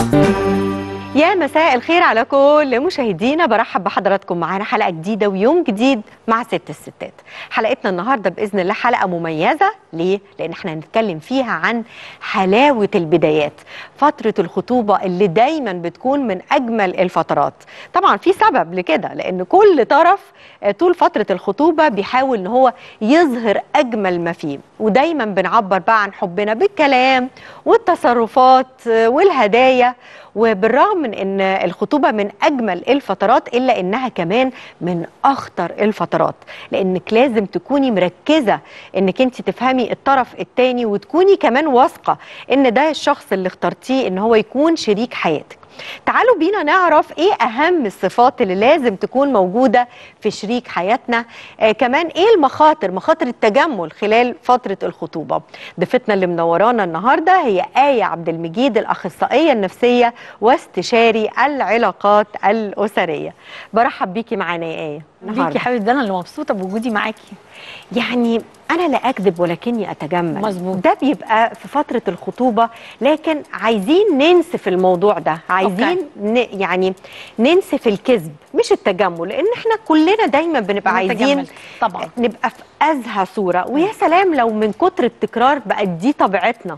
يا مساء الخير على كل مشاهدينا، برحب بحضراتكم معانا حلقة جديدة ويوم جديد مع ست الستات. حلقتنا النهاردة بإذن الله حلقة مميزة. ليه؟ لأن احنا هنتكلم فيها عن حلاوة البدايات، فترة الخطوبة اللي دايما بتكون من أجمل الفترات. طبعا في سبب لكده، لأن كل طرف طول فترة الخطوبة بيحاول ان هو يظهر أجمل ما فيه، ودايما بنعبر بقى عن حبنا بالكلام والتصرفات والهدايا. وبالرغم من ان الخطوبة من اجمل الفترات الا انها كمان من اخطر الفترات، لانك لازم تكوني مركزة انك انت تفهمي الطرف التاني، وتكوني كمان واثقة ان ده الشخص اللي اخترتيه ان هو يكون شريك حياتك. تعالوا بينا نعرف ايه اهم الصفات اللي لازم تكون موجودة في شريك حياتنا. كمان ايه مخاطر التجمل خلال فترة الخطوبة. ضيفتنا اللي منورانا النهاردة هي آية عبد المجيد، الأخصائية النفسية واستشاري العلاقات الأسرية. برحب بيكي معانا يا آية النهاردة. بيكي حبيبتي، ده انا اللي مبسوطة بوجودي معاكي. يعني أنا لا أكذب ولكني أتجمل. مظبوط. ده بيبقى في فترة الخطوبة، لكن عايزين ننسف الموضوع ده، عايزين يعني ننسف الكذب مش التجمل، لأن احنا كلنا دايما بنبقى عايزين طبعا نبقى في أزهى صورة. ويا سلام لو من كتر التكرار بقت دي طبيعتنا.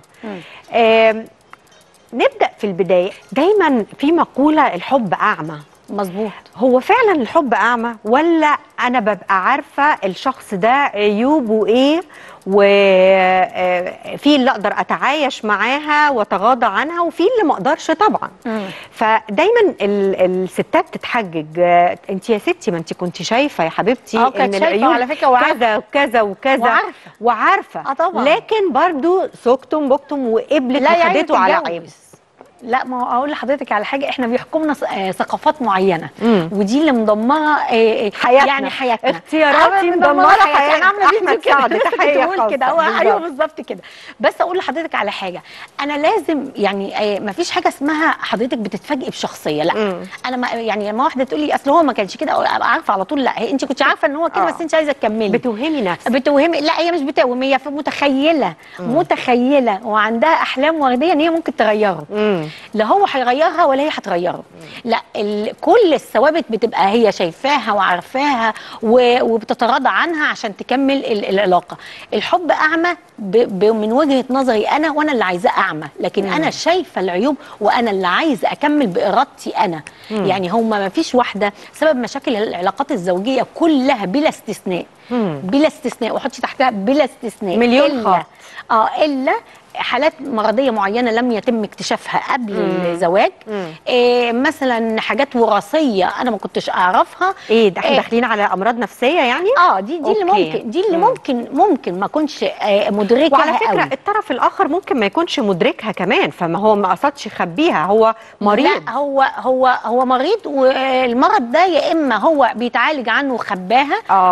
نبدأ في البداية. دايما في مقولة الحب أعمى. مظبوط. هو فعلا الحب أعمى، ولا أنا ببقى عارفة الشخص ده عيوبه إيه، وفي اللي أقدر أتعايش معاها وأتغاضى عنها، وفي اللي ما أقدرش طبعا. فدايما الستات تتحجج، أنت يا ستي ما أنت كنت شايفة يا حبيبتي إن العيوب على فكرة كذا وكذا وكذا وعارفة طبعا. لكن برضو سكتم بكتم وقبلت وخدته على عيب. لا، ما هو اقول لحضرتك على حاجه، احنا بيحكمنا ثقافات معينه، ودي اللي مدمره حياتنا. يعني حياتنا، اختياراتي مدمره حياتنا. انا عامله فيديو كده تحيه كده. ايوه بالظبط كده. بس اقول لحضرتك على حاجه، انا لازم يعني ما فيش حاجه اسمها حضرتك بتتفاجئي بشخصيه. لا انا ما يعني لما واحده تقول لي اصل هو ما كانش كده، ابقى عارفه على طول. لا، انت كنت عارفه ان هو كده، بس انت عايزه تكملي. بتوهمي نفسك. لا، هي مش بتوهم، هي متخيله وعندها احلام ورديه ان هي ممكن تغيره. لا هو هيغيرها ولا هي هتغيره. لا، كل الثوابت بتبقى هي شايفاها وعارفاها وبتتراضى عنها عشان تكمل العلاقه. الحب اعمى من وجهه نظري انا، وانا اللي عايزاه اعمى، لكن انا شايفه العيوب وانا اللي عايزه اكمل بارادتي انا. يعني هما ما فيش واحده سبب مشاكل العلاقات الزوجيه كلها بلا استثناء، بلا استثناء، وحطي تحتها بلا استثناء مليون خط. الا حالات مرضيه معينه لم يتم اكتشافها قبل الزواج. مثلا حاجات وراثيه انا ما كنتش اعرفها. ده احنا داخلين على امراض نفسيه يعني. دي اللي ممكن ما اكونش مدركها. وعلى فكره قوي. الطرف الاخر ممكن ما يكونش مدركها كمان، فما هو ما قصدش يخبيها، هو مريض. لا، هو مريض، والمرض ده يا اما هو بيتعالج عنه خباه،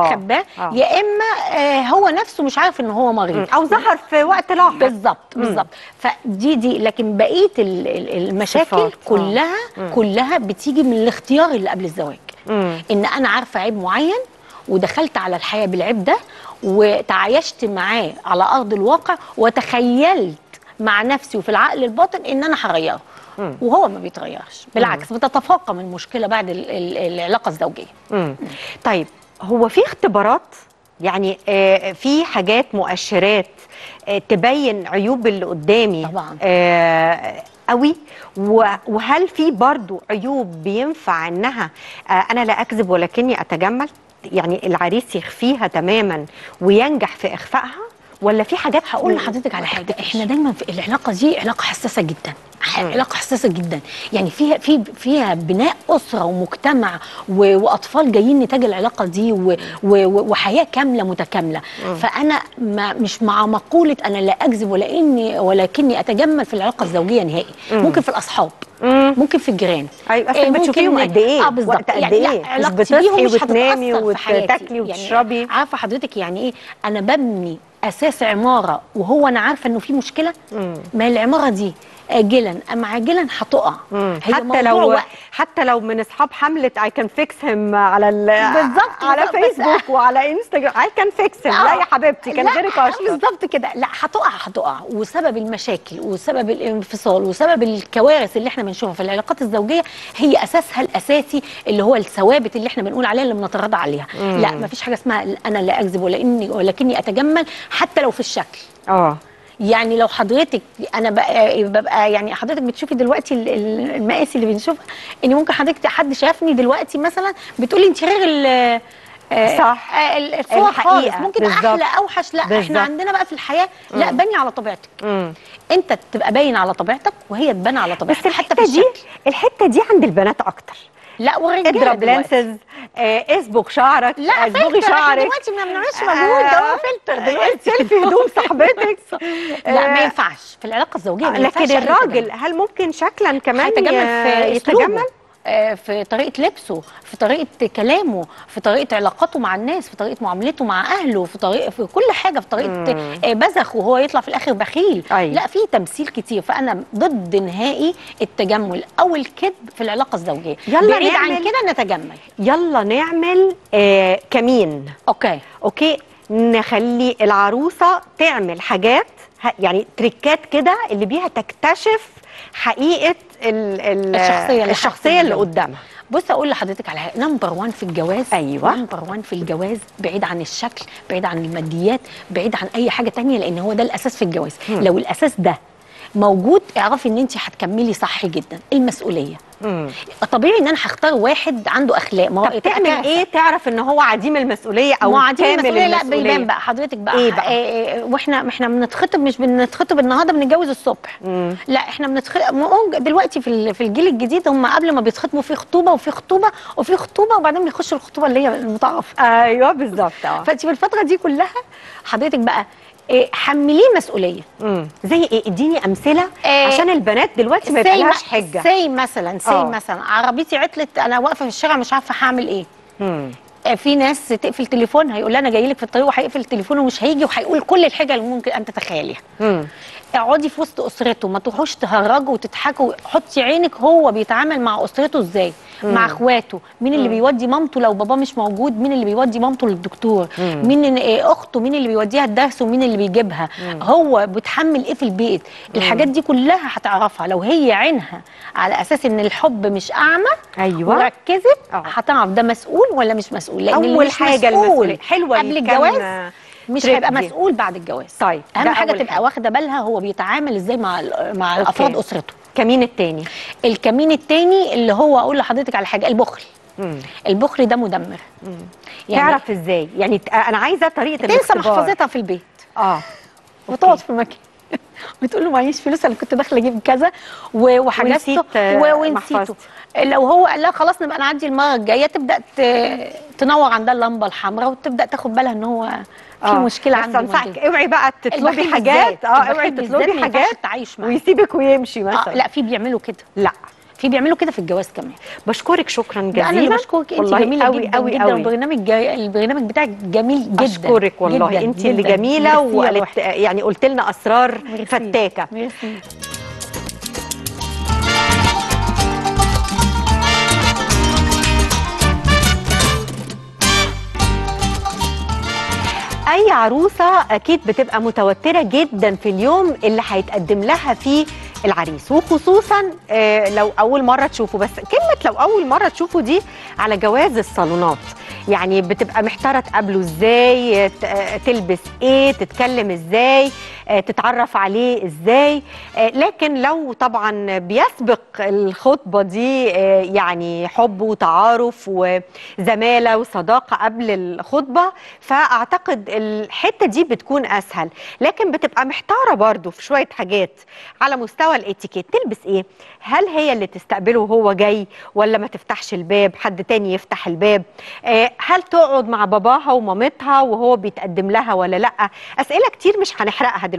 يا اما هو نفسه مش عارف ان هو مريض، او ظهر في وقت لاحق. بالظبط. فدي لكن بقيه المشاكل كلها بتيجي من الاختيار اللي قبل الزواج. ان انا عارفه عيب معين ودخلت على الحياه بالعيب ده وتعايشت معاه على ارض الواقع، وتخيلت مع نفسي وفي العقل الباطن ان انا هغيره، وهو ما بيتغيرش، بالعكس بتتفاقم المشكله بعد العلاقه الزوجيه. طيب، هو في اختبارات يعني في حاجات مؤشرات تبين عيوب اللي قدامي طبعا قوي، وهل في برضو عيوب بينفع انها انا لا اكذب ولكني اتجمل، يعني العريس يخفيها تماما وينجح في اخفائها، ولا في حاجات؟ هقول لحضرتك على حاجه، احنا دايما في العلاقه دي علاقه حساسه جدا، علاقه حساسه جدا، يعني فيها بناء اسره ومجتمع واطفال جايين نتاج العلاقه دي وحياه كامله متكامله. فانا مش مع مقوله انا لا اكذب ولكني اتجمل في العلاقه الزوجيه نهائي. ممكن في الاصحاب، ممكن في الجيران. ايوه، اصل بتشوفيهم قد ايه؟ بالظبط. قد ايه؟ علاقتي بيهم مش وتنامي هتتاثر وتاكلي وتشربي. يعني عارفه حضرتك يعني ايه؟ انا ببني اساس عماره وهو انا عارفه انه في مشكله. ما العماره دي اجلا ام عاجلا هتقع. حتى لو من اصحاب حمله اي كان فيكس هيم على بالظبط على فيسبوك وعلى انستجرام، اي كان فيكس هيم، لا يا حبيبتي كان غيرك اشطر. بالظبط كده، لا هتقع. وسبب المشاكل وسبب الانفصال وسبب الكوارث اللي احنا بنشوفها في العلاقات الزوجيه هي اساسها الاساسي اللي هو الثوابت اللي احنا بنقول عليها اللي بنتراضى عليها. لا مفيش حاجه اسمها انا لا اكذب ولكني اتجمل حتى لو في الشكل. يعني لو حضرتك انا ببقى يعني حضرتك بتشوفي دلوقتي المقاس اللي بنشوفها، ان ممكن حضرتك حد شافني دلوقتي مثلا بتقولي انت غير صح الصور خالص، ممكن بالزبط. احلى اوحش. لا بالزبط. احنا عندنا بقى في الحياه لا بني على طبيعتك. انت تبقى باين على طبيعتك وهي تبان على طبيعتك. بس الحته دي عند البنات اكتر. لا والرجاله اضرب لانسز، اصبغ شعرك، اصبغي شعرك. دلوقتي ما بنعملش مجهود، هو فلتر دلوقتي. سيلفي هدوم صاحبتك. لا ما ينفعش في العلاقه الزوجيه. لكن الراجل هل ممكن شكلا كمان يتجمل؟ في طريقه لبسه، في طريقه كلامه، في طريقه علاقاته مع الناس، في طريقه معاملته مع اهله، في كل حاجه، في طريقه بذخ وهو يطلع في الاخر بخيل. لا في تمثيل كتير. فانا ضد نهائي التجمل او الكذب في العلاقه الزوجيه. بعيد عن كده نتجمل. يلا نعمل كمين. اوكي نخلي العروسه تعمل حاجات يعني تريكات كده اللي بيها تكتشف حقيقه الشخصيه اللي قدامها. بص اقول لحضرتك على حاجه، نمبر 1 في الجواز. ايوه نمبر 1 في الجواز، بعيد عن الشكل، بعيد عن الماديات، بعيد عن اي حاجه تانية، لان هو ده الاساس في الجواز. لو الاساس ده موجود اعرفي ان انت هتكملي صح جدا. المسؤوليه. طبيعي ان انا هختار واحد عنده اخلاق. ما هو تعمل ايه تعرف ان هو عديم المسؤوليه او عديم المسؤوليه؟ لا بيبان بقى حضرتك بقى. إيه بقى؟ واحنا بنتخطب، مش بنتخطب النهارده بنتجوز الصبح. لا احنا بنتخطب دلوقتي في الجيل الجديد. هم قبل ما بيتخطبوا في خطوبه وفي خطوبه وفي خطوبه، وبعدين بيخشوا الخطوبه اللي هي المتعارفه. ايوه بالظبط. فانت في الفتره دي كلها حضرتك بقى حمليه مسؤوليه. زي ايه؟ اديني امثله عشان البنات دلوقتي ما يبقالهاش حجه. زي مثلا عربيتي عطلت، انا واقفه في الشارع مش عارفه هعمل ايه. في ناس تقفل تليفونها، يقول لها انا جاي لك في الطريق، وهيقفل التليفون ومش هيجي، وهيقول كل الحجج اللي ممكن ان تتخيليها. اقعدي في وسط اسرته، ما تروحوش تهرجوا وتضحكوا. حطي عينك هو بيتعامل مع اسرته ازاي، مع اخواته. مين اللي بيودي مامته لو باباه مش موجود؟ مين اللي بيودي مامته للدكتور؟ مين اخته؟ مين اللي بيوديها الدرس ومين اللي بيجيبها؟ هو بيتحمل ايه في البيت؟ الحاجات دي كلها هتعرفها لو هي عينها على اساس ان الحب مش اعمى. وركزت هتعرف ده مسؤول ولا مش مسؤول. لان اول حاجه المسؤوليه حلوه قبل الجواز مش هيبقى مسؤول بعد الجواز. طيب اهم حاجه تبقى واخده بالها هو بيتعامل ازاي مع افراد اسرته. الكمين التاني اللي هو اقول لحضرتك على حاجه، البخل. البخل ده مدمر. يعني تعرف ازاي؟ يعني انا عايزه طريقه تنسى محفظتها في البيت. وتقعد في مكان بتقول له معيش فلوس، انا كنت داخله اجيب كذا وحجزته ونسيته. لو هو قال لا خلاص نبقى نعدي المره الجايه، تبدا تنور عندها اللمبه الحمراء وتبدا تاخد بالها ان هو في مشكله عنده. انصحك اوعي بقى تطلبي حاجات. اوعي تطلبي حاجات ويسيبك ويمشي مثلا. لا في بيعملوا كده. لا في بيعملوا كده في الجواز كمان. بشكرك شكرا جزيلا. انا اللي بشكرك، انت جميله قوي جدا قوي جدا. البرنامج بتاعك جميل جدا. اشكرك والله، انت اللي جميله وقالت يعني قلت لنا اسرار فتاكه. ميرسي. اي عروسه اكيد بتبقى متوتره جدا في اليوم اللي هيتقدم لها فيه العريس، وخصوصا لو اول مره تشوفه. بس كلمه لو اول مره تشوفه دي على جواز الصالونات، يعني بتبقى محتاره تقابله ازاي، تلبس ايه، تتكلم ازاي، تتعرف عليه ازاي. لكن لو طبعا بيسبق الخطبه دي يعني حب وتعارف وزماله وصداقه قبل الخطبه، فاعتقد الحته دي بتكون اسهل. لكن بتبقى محتاره برضو في شويه حاجات على مستوى الاتيكيت. تلبس ايه؟ هل هي اللي تستقبله وهو جاي، ولا ما تفتحش الباب حد تاني يفتح الباب؟ هل تقعد مع باباها ومامتها وهو بيتقدم لها ولا لا؟ اسئله كتير مش هنحرقها دلوقتي.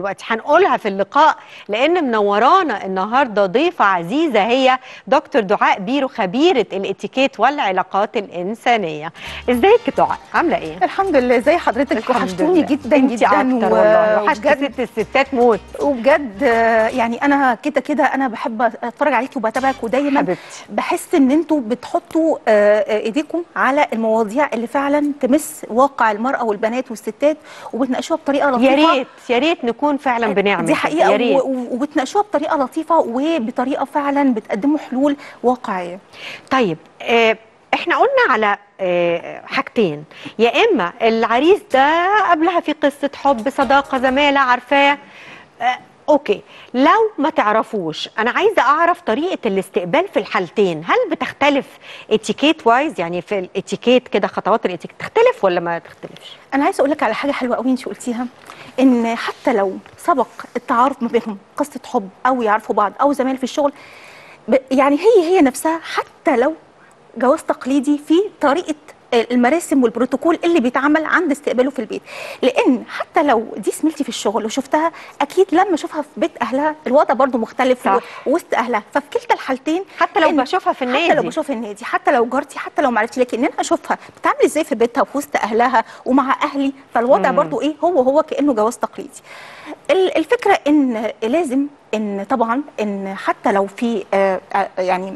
دلوقتي هنقولها في اللقاء، لان منورانا النهارده ضيفه عزيزه هي دكتور دعاء بيرو، خبيره الاتيكيت والعلاقات الانسانيه. ازيك يا دعاء؟ عامله ايه؟ الحمد لله. ازي حضرتك؟ وحشتوني جدا انتي جدا اكتر والله، وحشت ست الستات موت. وبجد يعني انا كده انا بحب اتفرج عليكي وبتابعك، ودايما حبيبتي بحس ان انتوا بتحطوا ايديكم على المواضيع اللي فعلا تمس واقع المراه والبنات والستات، وبتناقشوها بطريقه لطيفه. يا ريت نكون فعلا بنعمل دي حقيقه، يا ريت. وبتناقشوها بطريقه لطيفه وبطريقه فعلا بتقدموا حلول واقعيه. طيب احنا قلنا على حاجتين، يا اما العريس ده قبلها في قصه حب، صداقه، زماله، عارفاه، اوكي. لو ما تعرفوش، انا عايزه اعرف طريقه الاستقبال في الحالتين، هل بتختلف اتيكيت وايز؟ يعني في الاتيكيت كده، خطوات الاتيكيت تختلف ولا ما تختلفش؟ انا عايزه اقول لك على حاجه حلوه قوي انت قلتيها، ان حتى لو سبق التعارف ما بينهم قصه حب او يعرفوا بعض او زمايل في الشغل، يعني هي نفسها، حتى لو جواز تقليدي، في طريقه المراسم والبروتوكول اللي بيتعمل عند استقباله في البيت. لان حتى لو دي زميلتي في الشغل وشفتها، اكيد لما اشوفها في بيت اهلها الوضع برضو مختلف وسط اهلها. ففي كلتا الحالتين، حتى لو بشوفها في النادي، حتى لو جارتي، حتى لو ما عرفتش، لكن انا اشوفها بتعمل ازاي في بيتها وفي وسط اهلها ومع اهلي، فالوضع برضو ايه، هو كانه جواز تقليدي. الفكره ان لازم ان طبعا ان حتى لو في يعني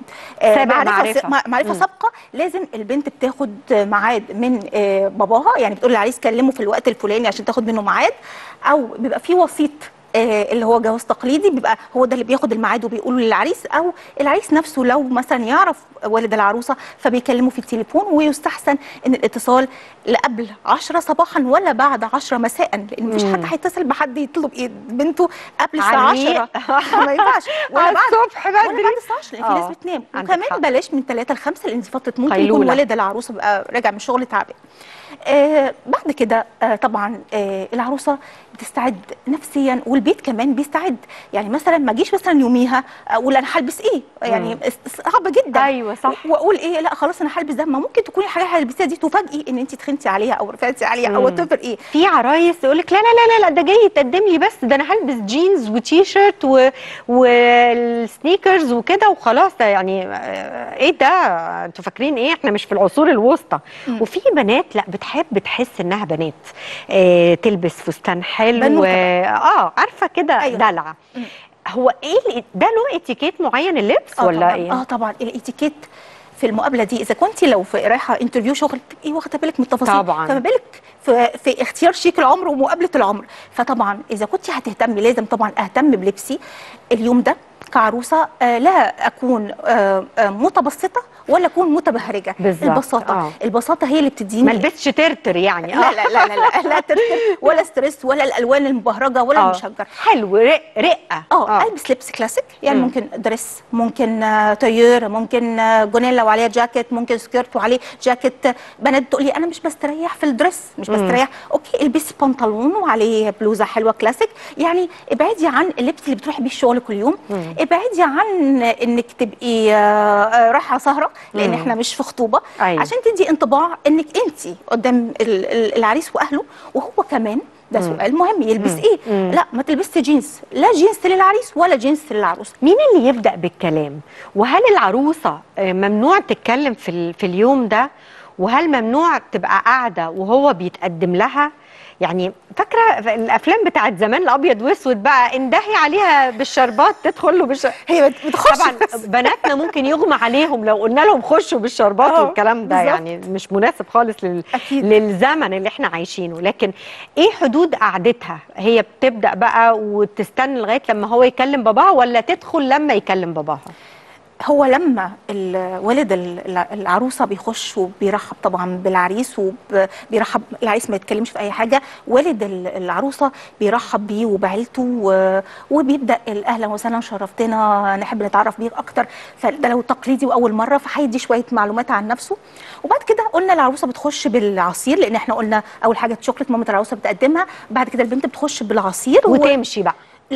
معرفه سابقه، لازم البنت بتاخد ميعاد من باباها، يعني بتقول للعريس كلمه في الوقت الفلاني عشان تاخد منه ميعاد، او بيبقى في وسيط اللي هو جواز تقليدي، بيبقى هو ده اللي بياخد الميعاد وبيقوله للعريس، او العريس نفسه لو مثلا يعرف والد العروسه فبيكلمه في التليفون. ويستحسن ان الاتصال لقبل 10 صباحا ولا بعد 10 مساء، لان مفيش حد هيتصل بحد يطلب ايد بنته قبل الساعه 10 ما ينفعش، ولا بعد الصبح بدري، ولا بعد الساعه 10 لان في ناس بتنام. وكمان بلاش من 3 ل 5 لان دي فتره ممكن يكون والد العروسه بقى راجع من الشغل تعبان. بعد كده طبعا العروسه بتستعد نفسيا، والبيت كمان بيستعد. يعني مثلا ما اجيش مثلا يوميها اقول انا هلبس ايه، يعني صعبه جدا. ايوه صح. واقول ايه، لا خلاص انا هلبس ده. ما ممكن تكوني الحاجه هتلبسيها دي تفاجئي ان انت تخنتي عليها او رفعتي عليها او تفر ايه. في عرايس يقول لك لا لا لا لا، ده جاي يتقدم لي، بس ده انا هلبس جينز وتي شيرت والسنيكرز وكده وخلاص. ده يعني ايه ده؟ انتوا فاكرين ايه؟ احنا مش في العصور الوسطى. وفي بنات لا بتحب تحس انها بنات، تلبس فستان حلو، عارفه كده. أيوة. دلع. هو ايه ده؟ له اتيكيت معين اللبس ولا طبعًا. ايه؟ طبعا الاتيكيت في المقابله دي، اذا كنت لو رايحه انترفيو شغل تبقي واخده بالك من التفاصيل طبعا، فما بالك في اختيار شيك العمر ومقابله العمر. فطبعا اذا كنت هتهتمي لازم طبعا اهتم بلبسي اليوم ده كعروسه، لا اكون متبسطه ولا اكون متبهرجه. البساطه البساطه هي اللي بتديني، ما البسش ترتر يعني. لا لا لا لا لا, لا ترتر ولا ستريس ولا الالوان المبهرجه ولا المشجر. حلو، رقه. البس لبس كلاسيك، يعني ممكن دريس، ممكن تاير، ممكن جونيلا وعليها جاكيت، ممكن سكيرت وعليه جاكيت. بنات تقول لي انا مش بستريح في الدريس، مش بستريح، اوكي البسي بنطلون وعليه بلوزه حلوه كلاسيك. يعني ابعدي عن اللبس اللي بتروحي بيه الشغل كل يوم، ابعدي عن انك تبقي رايحه سهره، لان احنا مش في خطوبه. أيوة. عشان تدي انطباع انك انت قدام العريس واهله، وهو كمان ده سؤال مهم، يلبس ايه؟ لا ما تلبسش جينز، لا جينز للعريس ولا جينز للعروسه. مين اللي يبدا بالكلام؟ وهل العروسه ممنوع تتكلم في اليوم ده؟ وهل ممنوع تبقى قاعده وهو بيتقدم لها؟ يعني فاكره الافلام بتاعت زمان الابيض واسود بقى، اندهي عليها بالشربات تدخل له هي بتخش. طبعا بناتنا ممكن يغمى عليهم لو قلنا لهم خشوا بالشربات والكلام ده، يعني مش مناسب خالص للزمن اللي احنا عايشينه. لكن ايه حدود قعدتها؟ هي بتبدا بقى وتستنى لغايه لما هو يكلم باباها، ولا تدخل لما يكلم باباها؟ هو لما والد العروسه بيخش وبيرحب طبعا بالعريس، وبيرحب العريس ما يتكلمش في اي حاجه، والد العروسه بيرحب بيه وبعيلته، وبيبدا اهلا وسهلا شرفتنا، نحب نتعرف بيك اكتر. فده لو تقليدي واول مره فهيدي شويه معلومات عن نفسه. وبعد كده قلنا العروسه بتخش بالعصير، لان احنا قلنا اول حاجه شوكليت مامه العروسه بتقدمها، بعد كده البنت بتخش بالعصير وتمشي بقى. لا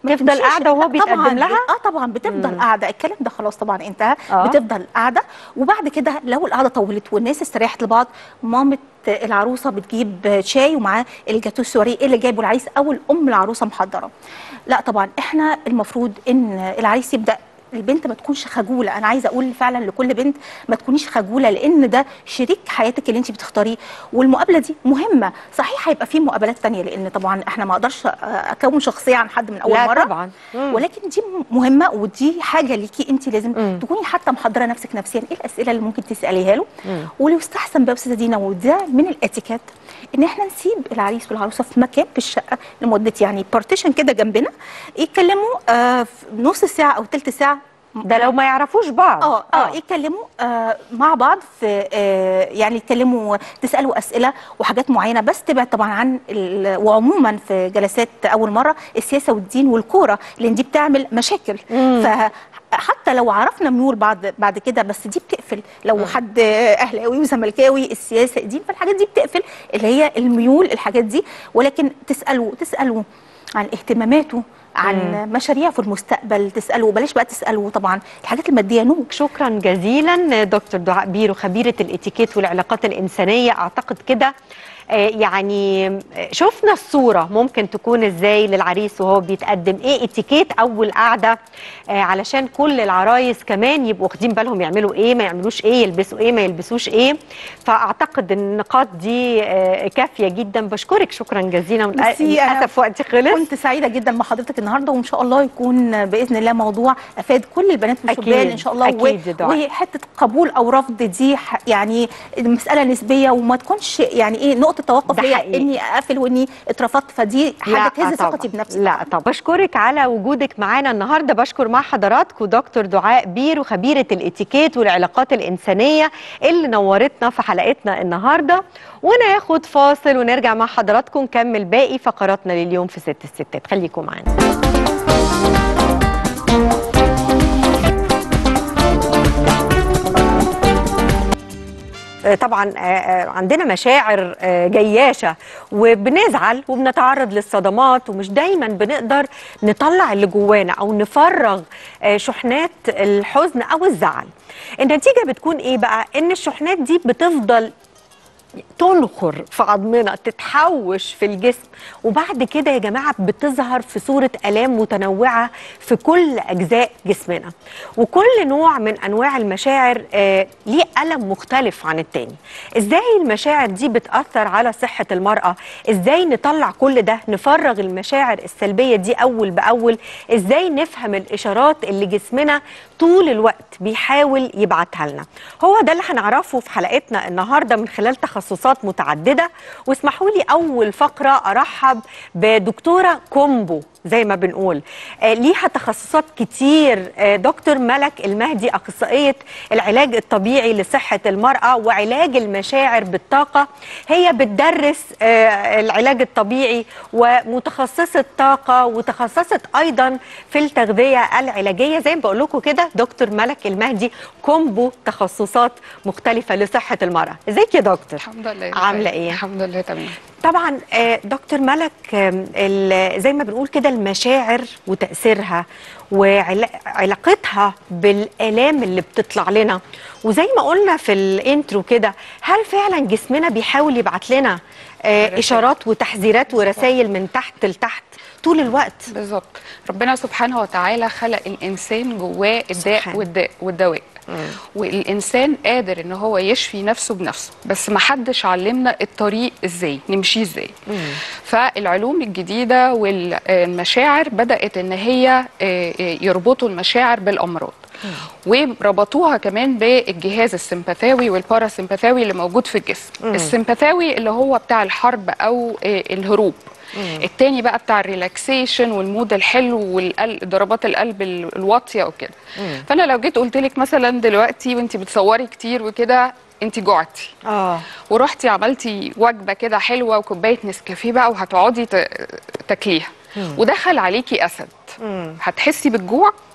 تفضل قاعده وهو بيتقدم لها؟ طبعا بتفضل قاعده، الكلام ده خلاص طبعا انتهى. بتفضل قاعده، وبعد كده لو القعده طولت والناس استريحت لبعض، مامه العروسه بتجيب شاي ومعاه الجاتو السوري اللي جايبه العريس او الام العروسه محضره. لا طبعا احنا المفروض ان العريس يبدا، البنت ما تكونش خجوله. انا عايزه اقول فعلا لكل بنت ما تكونيش خجوله، لان ده شريك حياتك اللي انت بتختاريه، والمقابله دي مهمه. صحيح هيبقى في مقابلات تانية، لان طبعا احنا ما اقدرش اكون شخصيه عن حد من اول لا مره طبعا. ولكن دي مهمه، ودي حاجه ليكي انت لازم تكوني حتى محضره نفسك نفسيا. ايه الاسئله اللي ممكن تساليها له؟ ولو استحسن بقى يا استاذه دينا، وده من الاتيكيت، ان احنا نسيب العريس والعروسه في مكان في الشقه لمده يعني بارتيشن كده جنبنا، يتكلموا نص ساعه او ثلث ساعه. ده لو ما يعرفوش بعض. يتكلموا مع بعض في يعني يتكلموا، تسالوا اسئله وحاجات معينه، بس تبعد طبعا عن وعموما في جلسات اول مره السياسه والدين والكوره، لان دي بتعمل مشاكل. حتى لو عرفنا ميول بعد كده، بس دي بتقفل. لو حد اهلاوي وزملكاوي، السياسه الدين، فالحاجات دي بتقفل، اللي هي الميول، الحاجات دي. ولكن تسالوا عن اهتماماته، عن مشاريع في المستقبل، تسالوا. بلاش بقى تسالوا طبعا الحاجات الماديه، نو. شكرا جزيلا دكتور دعاء بيرو، خبيره الاتيكيت والعلاقات الانسانيه. اعتقد كده يعني شفنا الصوره ممكن تكون ازاي للعريس وهو بيتقدم، ايه اتيكيت اول قعده، علشان كل العرايس كمان يبقوا واخدين بالهم يعملوا ايه، ما يعملوش ايه، يلبسوا ايه، ما يلبسوش ايه. فاعتقد النقاط دي كافيه جدا. بشكرك شكرا جزيلا، للاسف وقتي خلص. كنت سعيده جدا مع حضرتك النهارده، وان شاء الله يكون باذن الله موضوع افاد كل البنات والشبان ان شاء الله. أكيد. وحته قبول او رفض دي يعني مساله نسبيه، وما تكونش يعني ايه نقطه توقف ليا اني اقفل واني اترفضت، فدي حاجه تهز ثقتي بنفسي. لا طبعا. بشكرك على وجودك معانا النهارده. بشكر مع حضراتكم دكتور دعاء بيرو، خبيره الاتيكيت والعلاقات الانسانيه، اللي نورتنا في حلقتنا النهارده. وناخد فاصل ونرجع مع حضراتكم نكمل باقي فقراتنا لليوم في ست الستات. خليكم معانا. طبعا عندنا مشاعر جياشة، وبنزعل وبنتعرض للصدمات، ومش دايما بنقدر نطلع اللي جوانا او نفرغ شحنات الحزن او الزعل. النتيجة بتكون ايه بقى؟ ان الشحنات دي بتفضل تنخر في عظمنا، تتحوش في الجسم، وبعد كده يا جماعة بتظهر في صورة آلام متنوعة في كل أجزاء جسمنا. وكل نوع من أنواع المشاعر ليه ألم مختلف عن التاني. إزاي المشاعر دي بتأثر على صحة المرأة؟ إزاي نطلع كل ده، نفرغ المشاعر السلبية دي أول بأول؟ إزاي نفهم الإشارات اللي جسمنا طول الوقت بيحاول يبعتها لنا؟ هو ده اللي هنعرفه في حلقتنا النهاردة من خلال تخصصات متعددة. واسمحوا لي أول فقرة أرحب بدكتورة كومبو زي ما بنقول، ليها تخصصات كتير. دكتور ملك المهدي، أخصائية العلاج الطبيعي لصحة المرأة وعلاج المشاعر بالطاقة. هي بتدرس العلاج الطبيعي ومتخصصة طاقة، وتخصصت أيضا في التغذية العلاجية. زي ما بقول لكم كده دكتور ملك المهدي كومبو تخصصات مختلفة لصحة المرأة. ازيك يا دكتور؟ الحمد لله. عاملة ايه؟ الحمد لله تمام. طبعا دكتور ملك، زي ما بنقول كده المشاعر وتأثيرها وعلاقتها بالآلام اللي بتطلع لنا، وزي ما قلنا في الانترو كده، هل فعلا جسمنا بيحاول يبعت لنا إشارات وتحذيرات ورسائل من تحت لتحت طول الوقت؟ بالظبط. ربنا سبحانه وتعالى خلق الإنسان جواه الداء والدواء. والإنسان قادر إن هو يشفي نفسه بنفسه، بس ما حدش علمنا الطريق إزاي نمشي إزاي. فالعلوم الجديدة والمشاعر بدأت إن هي يربطوا المشاعر بالأمراض، وربطوها كمان بالجهاز السمباثاوي والباراسمباثاوي اللي موجود في الجسم. السمباثاوي اللي هو بتاع الحرب أو الهروب، التاني بقى بتاع الريلاكسيشن والمود الحلو وضربات القلب الواطيه وكده. فانا لو جيت قلت لك مثلا دلوقتي وانت بتصوري كتير وكده، انت جوعتي ورحتي عملتي وجبه كده حلوه وكوبايه نسكافيه بقى وهتقعدي تاكليها، ودخل عليكي اسد، هتحسي بالجوع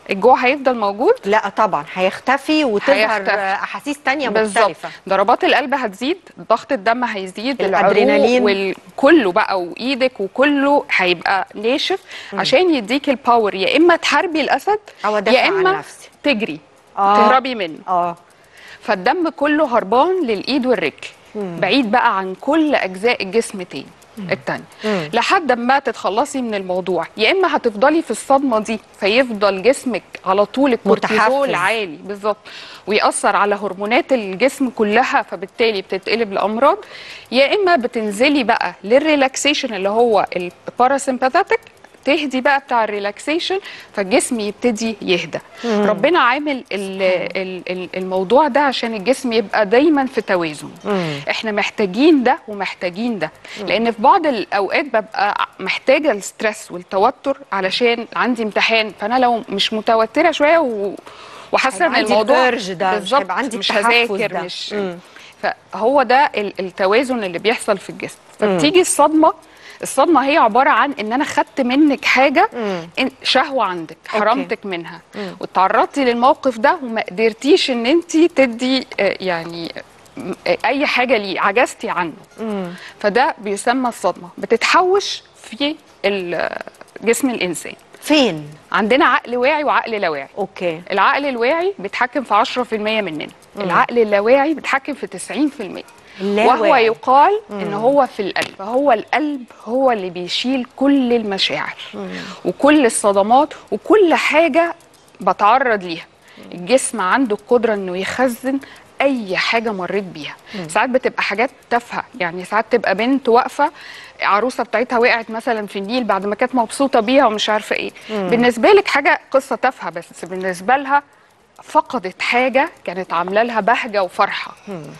الجوع هيفضل موجود؟ لا طبعا هيختفي وتظهر احاسيس تانية مختلفه. ضربات القلب هتزيد، ضغط الدم هيزيد، الادرينالين وكله بقى، وايدك وكله هيبقى ناشف عشان يديك الباور، يا اما تحاربي الاسد يا اما تجري تهربي منه. فالدم كله هربان للايد والرجل، بعيد بقى عن كل اجزاء الجسم التاني لحد ما تتخلصي من الموضوع. يا اما هتفضلي في الصدمه دي فيفضل جسمك على طول الكورتيزول عالي بالظبط، ويأثر على هرمونات الجسم كلها، فبالتالي بتتقلب لامراض. يا اما بتنزلي بقى للريلاكسيشن اللي هو الباراسمباثيك، تهدي بقى بتاع الريلاكسيشن، فالجسم يبتدي يهدى. ربنا عامل الموضوع ده عشان الجسم يبقى دايما في توازن. احنا محتاجين ده ومحتاجين ده، لان في بعض الاوقات ببقى محتاجه الستريس والتوتر علشان عندي امتحان، فانا لو مش متوتره شويه وحاسه ان الموضوع بالظبط مش هذاكر مش فهو ده التوازن اللي بيحصل في الجسم. فبتيجي الصدمة هي عبارة عن ان انا خدت منك حاجة، شهوة عندك حرمتك منها، واتعرضتي للموقف ده وما قدرتيش ان انت تدي يعني اي حاجة ليه، عجزتي عنه. فده بيسمى الصدمة، بتتحوش في جسم الانسان. فين؟ عندنا عقل واعي وعقل لا واعي. اوكي. العقل الواعي بيتحكم في 10% مننا، العقل اللاواعي بيتحكم في 90%. وهو يقال ان هو في القلب، فهو القلب هو اللي بيشيل كل المشاعر وكل الصدمات وكل حاجه بتعرض ليها. الجسم عنده القدره انه يخزن اي حاجه مريت بيها. ساعات بتبقى حاجات تافهه، يعني ساعات تبقى بنت واقفه عروسه بتاعتها وقعت مثلا في النيل بعد ما كانت مبسوطه بيها ومش عارفه ايه، بالنسبه لك حاجه قصه تافهه، بس بالنسبه لها فقدت حاجه كانت عامله لها بهجه وفرحه.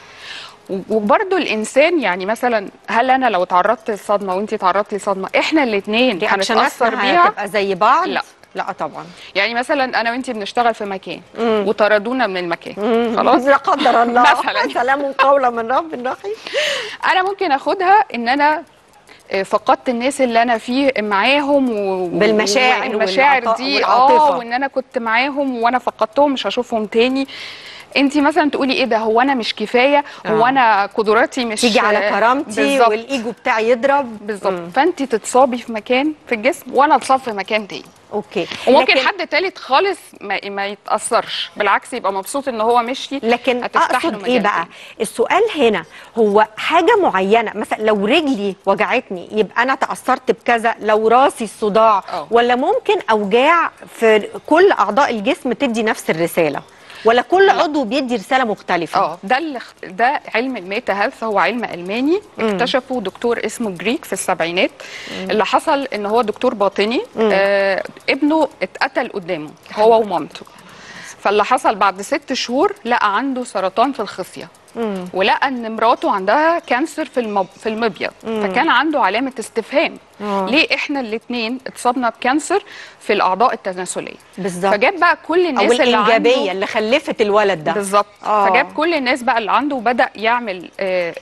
وبرضه الانسان، يعني مثلا هل انا لو تعرضت لصدمه وانت تعرضتي لصدمه، احنا الاثنين هنتاثر بيها؟ هتبقى زي بعض؟ لا طبعا. يعني مثلا انا وانت بنشتغل في مكان وطردونا من المكان، خلاص لا قدر الله مثلا سلام قولا من رب رحيم، انا ممكن اخدها ان انا فقدت الناس اللي انا فيه معاهم بالمشاعر دي وان انا كنت معاهم وانا فقدتهم مش هشوفهم تاني. انت مثلا تقولي ايه ده، هو انا مش كفايه، هو انا قدراتي مش تيجي على كرامتي والايجو بتاعي يضرب بالظبط. فانت تتصابي في مكان في الجسم وانا اتصاب في مكان تاني. اوكي. وممكن حد تالت خالص ما يتاثرش، بالعكس يبقى مبسوط ان هو مشي. لكن اقصد ايه بقى السؤال هنا، هو حاجه معينه مثلا لو رجلي وجعتني يبقى انا تاثرت بكذا، لو راسي الصداع ولا ممكن اوجاع في كل اعضاء الجسم تدي نفس الرساله، ولا كل عضو بيدي رساله مختلفه؟ ده علم الميتا هيلث، هو علم الماني اكتشفه دكتور اسمه جريك في السبعينات. اللي حصل ان هو دكتور باطني، ابنه اتقتل قدامه هو ومامته، فاللي حصل بعد 6 شهور لقى عنده سرطان في الخصيه، ولقى ان مراته عندها كانسر في المبيض، فكان عنده علامه استفهام ليه احنا الاثنين اتصابنا بكانسر في الاعضاء التناسليه بالظبط. فجاب بقى كل الناس أو الانجابيه اللي خلفت الولد ده بالظبط. فجاب كل الناس بقى اللي عنده وبدا يعمل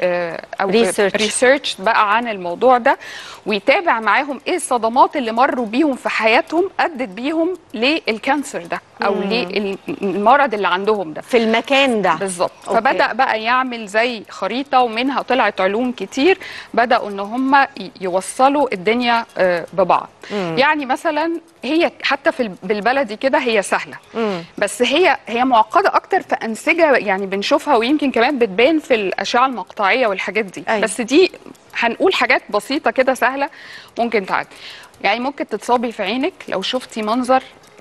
ريسيرش بقى عن الموضوع ده، ويتابع معاهم ايه الصدمات اللي مروا بيهم في حياتهم ادت بيهم للكانسر ده او للمرض اللي عندهم ده في المكان ده بالظبط. فبدا بقى يعمل زي خريطه، ومنها طلعت علوم كتير بداوا ان هم يوصلوا الدنيا ببعض. يعني مثلا هي حتى بالبلدي كده هي سهله، بس هي معقده اكتر في انسجه يعني بنشوفها، ويمكن كمان بتبان في الاشعه المقطعيه والحاجات دي. بس دي هنقول حاجات بسيطه كده سهله ممكن تعدي. يعني ممكن تتصابي في عينك لو شفتي منظر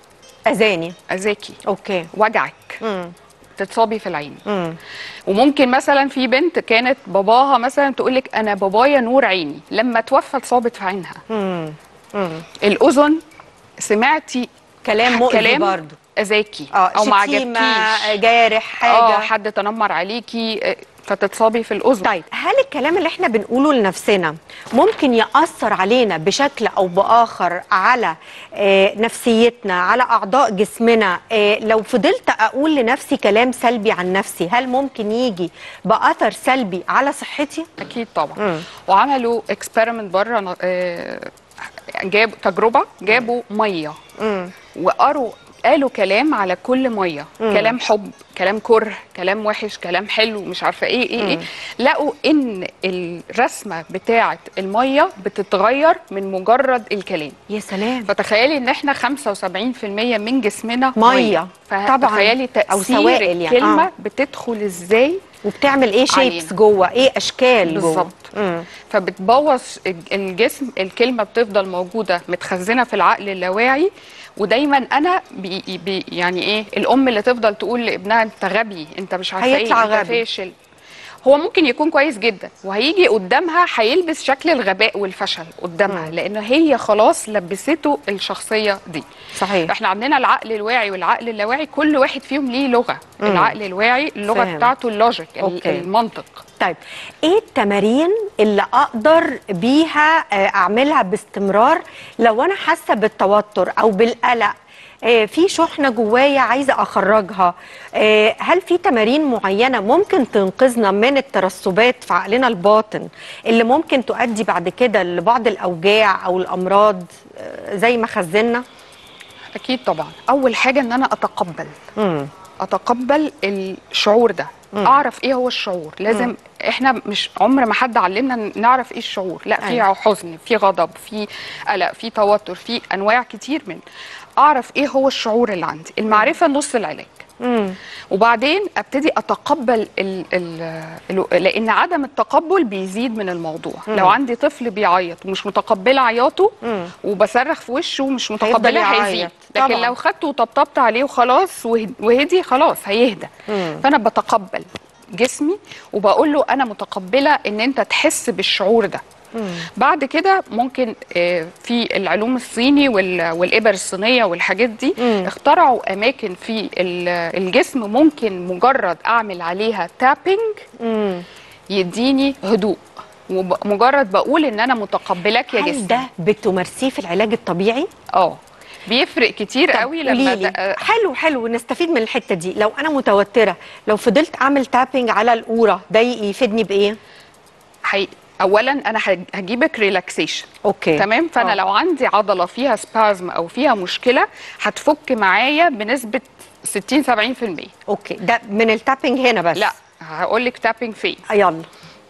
اذاكي اوكي وجعك، تتصابي في العين. وممكن مثلا في بنت كانت باباها مثلا تقولك انا بابايا نور عيني، لما توفى اتصابت في عينها. الاذن سمعتي كلام مؤذي برضه اذاكي او ما عجبكيش، جارح حاجه، حد تنمر عليكي فتتصابي في الاذن. طيب هل الكلام اللي احنا بنقوله لنفسنا ممكن يأثر علينا بشكل او باخر على نفسيتنا، على اعضاء جسمنا؟ لو فضلت اقول لنفسي كلام سلبي عن نفسي هل ممكن يجي باثر سلبي على صحتي؟ اكيد طبعا. وعملوا اكسبيرمنت بره، جابوا تجربه، جابوا ميه وقروا قالوا كلام على كل ميه، كلام حب، كلام كره، كلام وحش، كلام حلو، مش عارفه ايه لقوا ان الرسمه بتاعه الميه بتتغير من مجرد الكلام. يا سلام. فتخيلي ان احنا 75% من جسمنا ميه طبعا، فتخيلي او تاثير سوائل الكلمه يعني. بتدخل ازاي وبتعمل ايه شيبس جوه، ايه اشكال بالظبط. فبتبوظ الجسم. الكلمه بتفضل موجوده متخزنه في العقل اللاواعي. ودايما انا يعني ايه الام اللي تفضل تقول لابنها انت غبي، انت مش عارفه ايه، هيطلع انت غبي. فاشل. هو ممكن يكون كويس جدا وهيجي قدامها هيلبس شكل الغباء والفشل قدامها، لان هي خلاص لبسته الشخصيه دي. صحيح. احنا عندنا العقل الواعي والعقل اللاواعي، كل واحد فيهم ليه لغه. العقل الواعي اللغه بتاعته اللوجيك، المنطق. طيب ايه التمارين اللي اقدر بيها اعملها باستمرار لو انا حاسه بالتوتر او بالقلق، في شحنه جوايا عايزه اخرجها؟ هل في تمارين معينه ممكن تنقذنا من الترسبات في عقلنا الباطن اللي ممكن تؤدي بعد كده لبعض الاوجاع او الامراض زي ما خزنا؟ اكيد طبعا. اول حاجه ان انا اتقبل الشعور ده. اعرف ايه هو الشعور. لازم احنا مش عمر ما حد علمنا نعرف ايه الشعور. لا، في حزن، في غضب، في قلق، في توتر، في انواع كتير من. اعرف ايه هو الشعور اللي عندي. المعرفه نص العلاج. وبعدين ابتدي اتقبل لان عدم التقبل بيزيد من الموضوع. لو عندي طفل بيعيط ومش متقبله عياطه وبصرخ في وشه ومش متقبله هيزيد. لكن لو خدته وطبطبت عليه وخلاص وهدي خلاص هيهدى. فانا بتقبل جسمي وبقول له انا متقبله ان انت تحس بالشعور ده. بعد كده ممكن في العلوم الصيني والإبر الصينية والحاجات دي اخترعوا أماكن في الجسم ممكن مجرد أعمل عليها تابينج يديني هدوء. ومجرد بقول إن أنا متقبلك يا جسم. هل ده بتمارسيه في العلاج الطبيعي؟ بيفرق كتير قوي لما حلو نستفيد من الحتة دي. لو أنا متوترة، لو فضلت أعمل تابينج على القورة ده يفيدني بإيه؟ اولا انا هجيبك ريلاكسيشن. اوكي تمام. فانا لو عندي عضله فيها سبازم او فيها مشكله هتفك معايا بنسبه 60-70%. اوكي. ده من التابينج هنا بس؟ لا، هقول لك تابينج فين. يلا.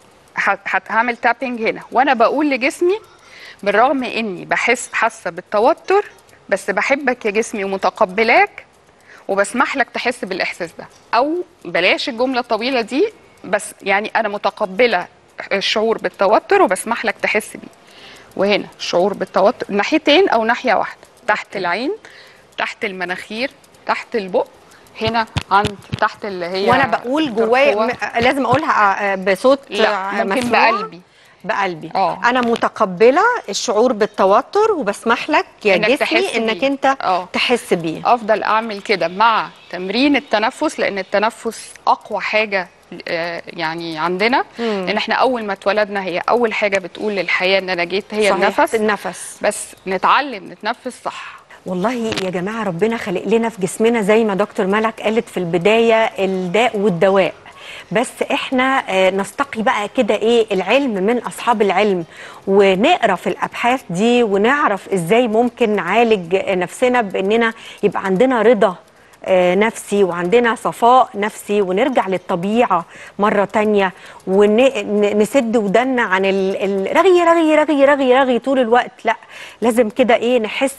هعمل تابينج هنا وانا بقول لجسمي بالرغم اني حاسه بالتوتر بس بحبك يا جسمي ومتقبلاك وبسمح لك تحس بالاحساس ده. او بلاش الجمله الطويله دي، بس يعني انا متقبله الشعور بالتوتر وبسمح لك تحس بيه. وهنا الشعور بالتوتر ناحيتين او ناحيه واحده، تحت العين، تحت المناخير، تحت البق، هنا عند تحت اللي هي. وانا بقول جوايا لازم اقولها بصوت ممكن بقلبي. انا متقبله الشعور بالتوتر وبسمح لك يا جسمي انك انت تحس بيه. افضل اعمل كده مع تمرين التنفس، لان التنفس اقوى حاجه يعني عندنا. ان احنا اول ما اتولدنا هي اول حاجه بتقول للحياه ان انا جيت، هي النفس. بس نتعلم نتنفس صح. والله يا جماعه ربنا خلق لنا في جسمنا زي ما دكتور ملك قالت في البدايه الداء والدواء، بس احنا نستقي بقى كده ايه العلم من اصحاب العلم ونقرا في الابحاث دي ونعرف ازاي ممكن نعالج نفسنا باننا يبقى عندنا رضا نفسي وعندنا صفاء نفسي ونرجع للطبيعة مرة تانية ونسد ودنا عن الرغي رغي رغي رغي رغي طول الوقت. لا، لازم كده ايه نحس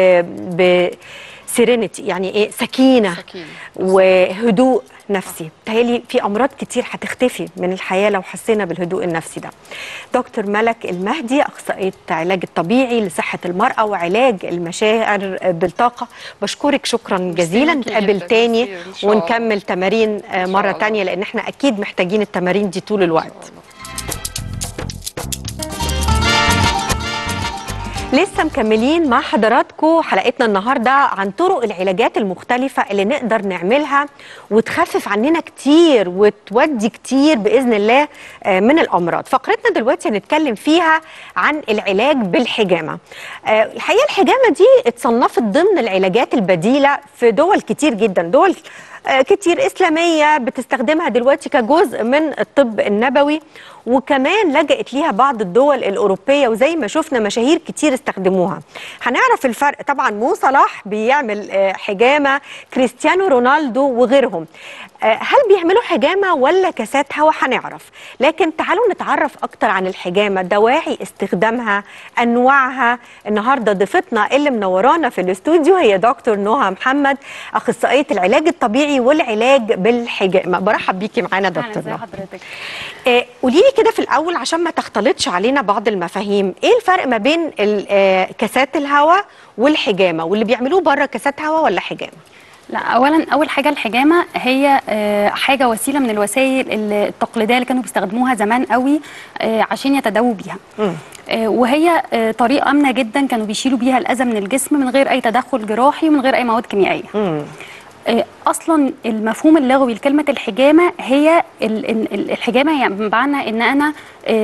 سيرينيتي، يعني ايه سكينة وهدوء نفسي. بتهيألي في امراض كتير هتختفي من الحياه لو حسينا بالهدوء النفسي ده. دكتور ملك المهدي، اخصائيه علاج الطبيعي لصحه المراه وعلاج المشاعر بالطاقه، بشكرك شكرا جزيلا. نتقابل تاني ونكمل تمارين مره تانيه، لان احنا اكيد محتاجين التمارين دي طول الوقت. لسه مكملين مع حضراتكم حلقتنا النهارده عن طرق العلاجات المختلفة اللي نقدر نعملها وتخفف عننا كتير وتودي كتير بإذن الله من الأمراض. فقرتنا دلوقتي هنتكلم فيها عن العلاج بالحجامة. الحقيقة الحجامة دي اتصنفت ضمن العلاجات البديلة في دول كتير جدا، دول كتير إسلامية بتستخدمها دلوقتي كجزء من الطب النبوي، وكمان لجأت ليها بعض الدول الأوروبية، وزي ما شفنا مشاهير كتير استخدموها. هنعرف الفرق. طبعا مو صلاح بيعمل حجامة، كريستيانو رونالدو وغيرهم. هل بيعملوا حجامة ولا كاسات هوا؟ هنعرف. لكن تعالوا نتعرف أكتر عن الحجامة، دواعي استخدامها، أنواعها. النهاردة ضيفتنا اللي منورانا في الاستوديو هي دكتور نهى محمد، أخصائية العلاج الطبيعي والعلاج بالحجامة. برحب بيكي معانا دكتور نهى. حضرتك قولي لي كده في الأول عشان ما تختلطش علينا بعض المفاهيم، إيه الفرق ما بين كاسات الهواء والحجامة، واللي بيعملوه بره كاسات هواء ولا حجامة؟ لا، اول حاجه الحجامه هي حاجه وسيله من الوسائل التقليديه اللي كانوا بيستخدموها زمان قوي عشان يتداووا بيها. وهي طريقه امنه جدا، كانوا بيشيلوا بيها الاذى من الجسم من غير اي تدخل جراحي ومن غير اي مواد كيميائيه. اصلا المفهوم اللغوي لكلمه الحجامه هي الحجامه هي بمعنى ان انا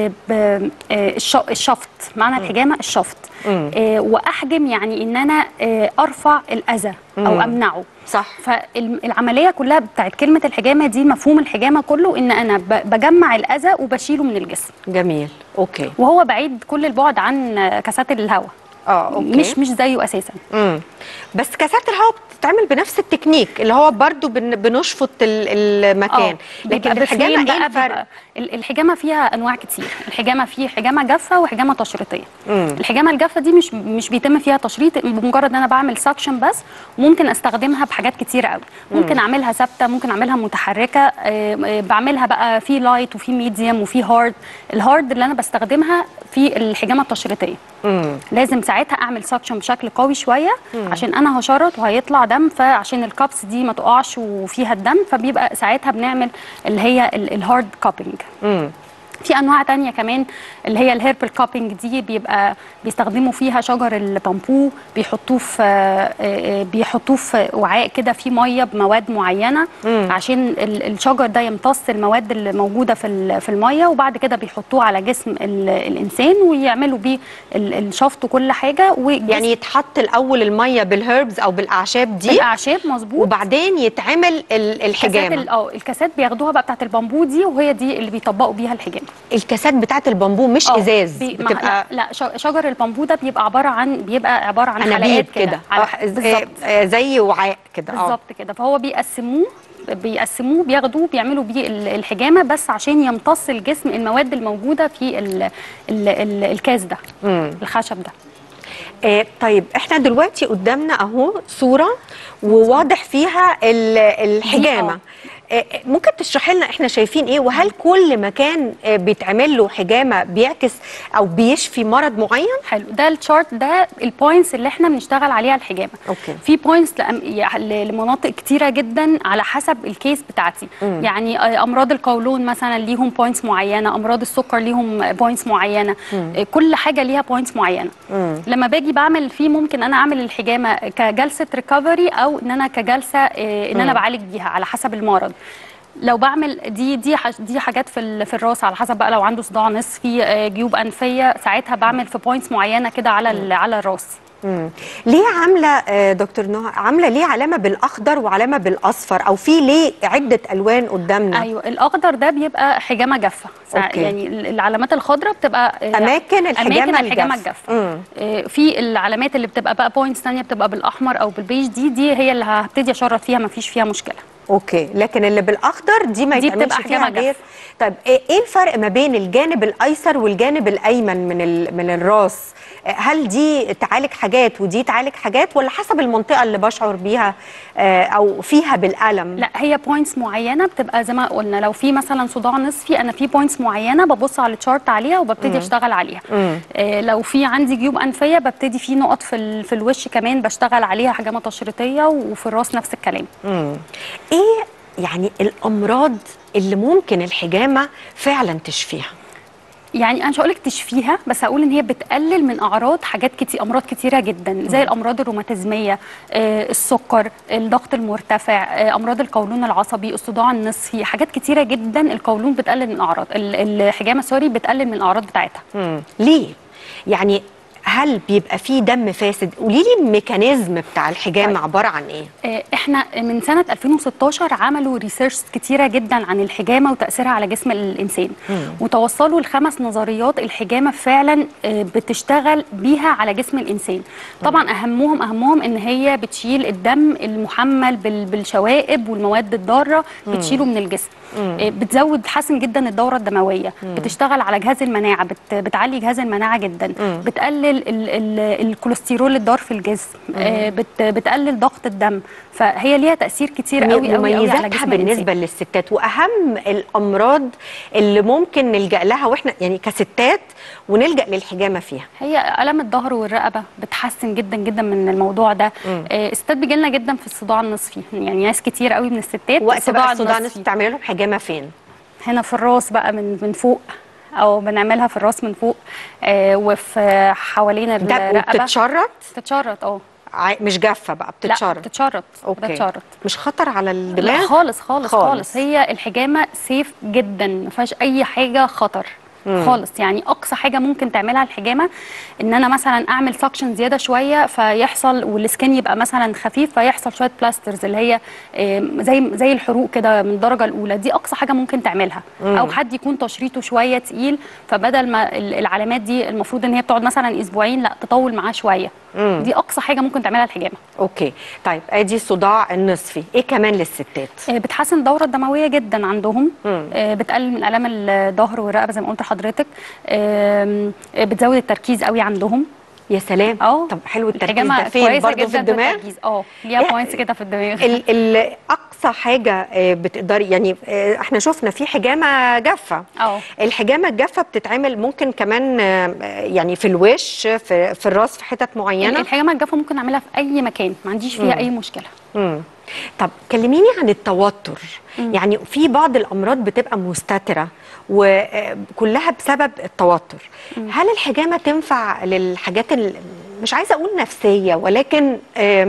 الشفط، معنى الحجامه الشفط. واحجم يعني ان انا ارفع الاذى او امنعه. صح. فالعمليه كلها بتاعت كلمه الحجامه دي، مفهوم الحجامه كله ان انا بجمع الاذى وبشيله من الجسم. جميل. اوكي. وهو بعيد كل البعد عن كاسات الهواء. اوكي. مش زيه اساسا. بس كاسات الهواء بتتعمل بنفس التكنيك اللي هو برضو بنشفط المكان. لكن الحجامه ايه الفرق؟ الحجامه فيها انواع كتير. الحجامه فيه حجامه جافه وحجامه تشريطيه. الحجامه الجافه دي مش بيتم فيها تشريط، بمجرد ان انا بعمل سكشن بس. ممكن استخدمها بحاجات كتير قوي. ممكن اعملها ثابته، ممكن اعملها متحركه. بعملها بقى في لايت وفي ميديوم وفي هارد. الهارد اللي انا بستخدمها في الحجامه التشريطيه. لازم ساعتها اعمل سكشن بشكل قوي شويه عشان انا هشرط وهيطلع دم، فعشان الكابس دي ما تقعش وفيها الدم، فبيبقى ساعتها بنعمل اللي هي الهارد كابينج. في انواع تانية كمان اللي هي الهيربل كابينج دي، بيبقى بيستخدموا فيها شجر البامبو، بيحطوه في وعاء كده فيه ميه بمواد معينه عشان الشجر ده يمتص المواد اللي موجوده في الميه، وبعد كده بيحطوه على جسم الانسان ويعملوا بيه الشفط وكل حاجه. يعني يتحط الاول الميه بالهيربز او بالاعشاب دي، بالاعشاب مظبوط، وبعدين يتعمل الحجامه. الكاسات بياخدوها بقى بتاعت البامبو دي، وهي دي اللي بيطبقوا بيها الحجامه. الكاسات بتاعت البامبو مش ازاز بتبقى؟ لا شجر البامبو ده بيبقى عباره عن حلقات كده زي وعاء كده. بالظبط كده. فهو بيقسموه بياخدوه بيعملوا بيه الحجامه بس عشان يمتص الجسم المواد الموجوده في الكاس ده، الخشب ده. طيب احنا دلوقتي قدامنا اهو صوره وواضح فيها الحجامه. ممكن تشرحي لنا احنا شايفين ايه، وهل كل مكان بيتعمل له حجامه بيعكس او بيشفي مرض معين؟ حلو. ده الشارت، ده البوينتس اللي احنا بنشتغل عليها الحجامه. اوكي. في بوينتس لمناطق كتيره جدا على حسب الكيس بتاعتي. يعني امراض القولون مثلا ليهم بوينتس معينه، امراض السكر ليهم بوينتس معينه. كل حاجه ليها بوينتس معينه. لما باجي بعمل فيه، ممكن انا اعمل الحجامه كجلسه ريكفري او ان انا كجلسه ان انا بعالج بيها على حسب المرض. لو بعمل دي حاجات في الراس، على حسب بقى لو عنده صداع نصفي، جيوب انفيه، ساعتها بعمل في بوينتس معينه كده على الراس. ليه عامله دكتور نهى، عامله ليه علامه بالاخضر وعلامه بالاصفر، او في ليه عده الوان قدامنا؟ ايوه، الاخضر ده بيبقى حجامه جافه. يعني العلامات الخضراء اماكن الحجامه الجافه. في العلامات اللي بتبقى بقى بوينتس ثانيه بتبقى بالاحمر او بالبيج، دي هي اللي هبتدي اشرط فيها، ما فيش فيها مشكله. اوكي. لكن اللي بالاخضر دي ما يتعملش فيها غير. طيب ايه الفرق ما بين الجانب الايسر والجانب الايمن من الراس؟ هل دي تعالج حاجات ودي تعالج حاجات، ولا حسب المنطقه اللي بشعر بيها او فيها بالالم؟ لا، هي بوينتس معينه بتبقى زي ما قلنا. لو في مثلا صداع نصفي، انا في بوينتس معينه ببص على التشارت عليها وببتدي اشتغل عليها. لو في عندي جيوب انفيه، ببتدي في نقط في الوش كمان بشتغل عليها حجامه تشريطيه، وفي الراس نفس الكلام. ايه يعني الامراض اللي ممكن الحجامه فعلا تشفيها؟ يعني انا مش هقول لك تشفيها، بس هقول ان هي بتقلل من اعراض حاجات كتير، امراض كتيره جدا، زي الامراض الروماتيزميه، السكر، الضغط المرتفع، امراض القولون العصبي، الصداع النصفي، حاجات كتيره جدا القولون بتقلل من اعراض الحجامه بتقلل من الاعراض بتاعتها. ليه؟ يعني هل بيبقى فيه دم فاسد؟ قولي لي الميكانيزم بتاع الحجامه عباره عن ايه؟ احنا من سنه 2016 عملوا ريسيرش كتيره جدا عن الحجامه وتاثيرها على جسم الانسان، وتوصلوا ل5 نظريات الحجامه فعلا بتشتغل بيها على جسم الانسان. طبعا اهمهم ان هي بتشيل الدم المحمل بالشوائب والمواد الضاره، بتشيله من الجسم. بتحسن جدا الدوره الدمويه، بتشتغل على جهاز المناعه، بتعلي جهاز المناعه جدا، بتقلل الكوليسترول الضار في الجسم، بتقلل ضغط الدم. فهي ليها تاثير كتير قوي قوي على جسم بالنسبه للستات. واهم الامراض اللي ممكن نلجا لها واحنا يعني كستات ونلجا للحجامه فيها، هي الم الظهر والرقبه بتحسن جدا جدا من الموضوع ده. الستات بيجيلنا جدا في الصداع النصفي، يعني ناس كتير قوي من الستات وقت بقى الصداع النصفي بتعملي لهم حجامه فين؟ هنا في الراس بقى من فوق، او بنعملها في الراس من فوق، وفي حوالين الرقبه. بتتشرط مش جافه بقى، بتتشرط؟ لا بتتشرط. بتتشرط. مش خطر على الدماغ؟ لا خالص خالص خالص. هي الحجامه سيف جدا، ما فيهاش اي حاجه خطر خالص. يعني اقصى حاجه ممكن تعملها الحجامه ان انا مثلا اعمل سكشن زياده شويه فيحصل، والسكين يبقى مثلا خفيف فيحصل شويه بلاسترز اللي هي زي الحروق كده من الدرجه الاولى. دي اقصى حاجه ممكن تعملها. او حد يكون تشريطه شويه تقيل، فبدل ما العلامات دي المفروض ان هي بتقعد مثلا اسبوعين، لا تطول معاه شويه. دي اقصى حاجه ممكن تعملها الحجامه. اوكي طيب، ادي الصداع النصفي، ايه كمان للستات؟ بتحسن الدوره الدمويه جدا عندهم، بتقلل من الام الظهر والرقبه زي ما قلت لحضرتك، بتزود التركيز قوي عندهم. يا سلام. طب حلو التركيز ده فين؟ برضه في الدماغ؟ ليها بوينتس كده في الدماغ. اقصى حاجه بتقدري يعني، احنا شفنا في حجامه جافه. الحجامه الجافه بتتعمل ممكن كمان يعني في الوش، في الراس، في حتت معينه. الحجامه الجافه ممكن اعملها في اي مكان، ما عنديش فيها اي مشكله. طب كلميني عن التوتر. يعني في بعض الامراض بتبقى مستتره وكلها بسبب التوتر. هل الحجامه تنفع للحاجات مش عايزه اقول نفسيه، ولكن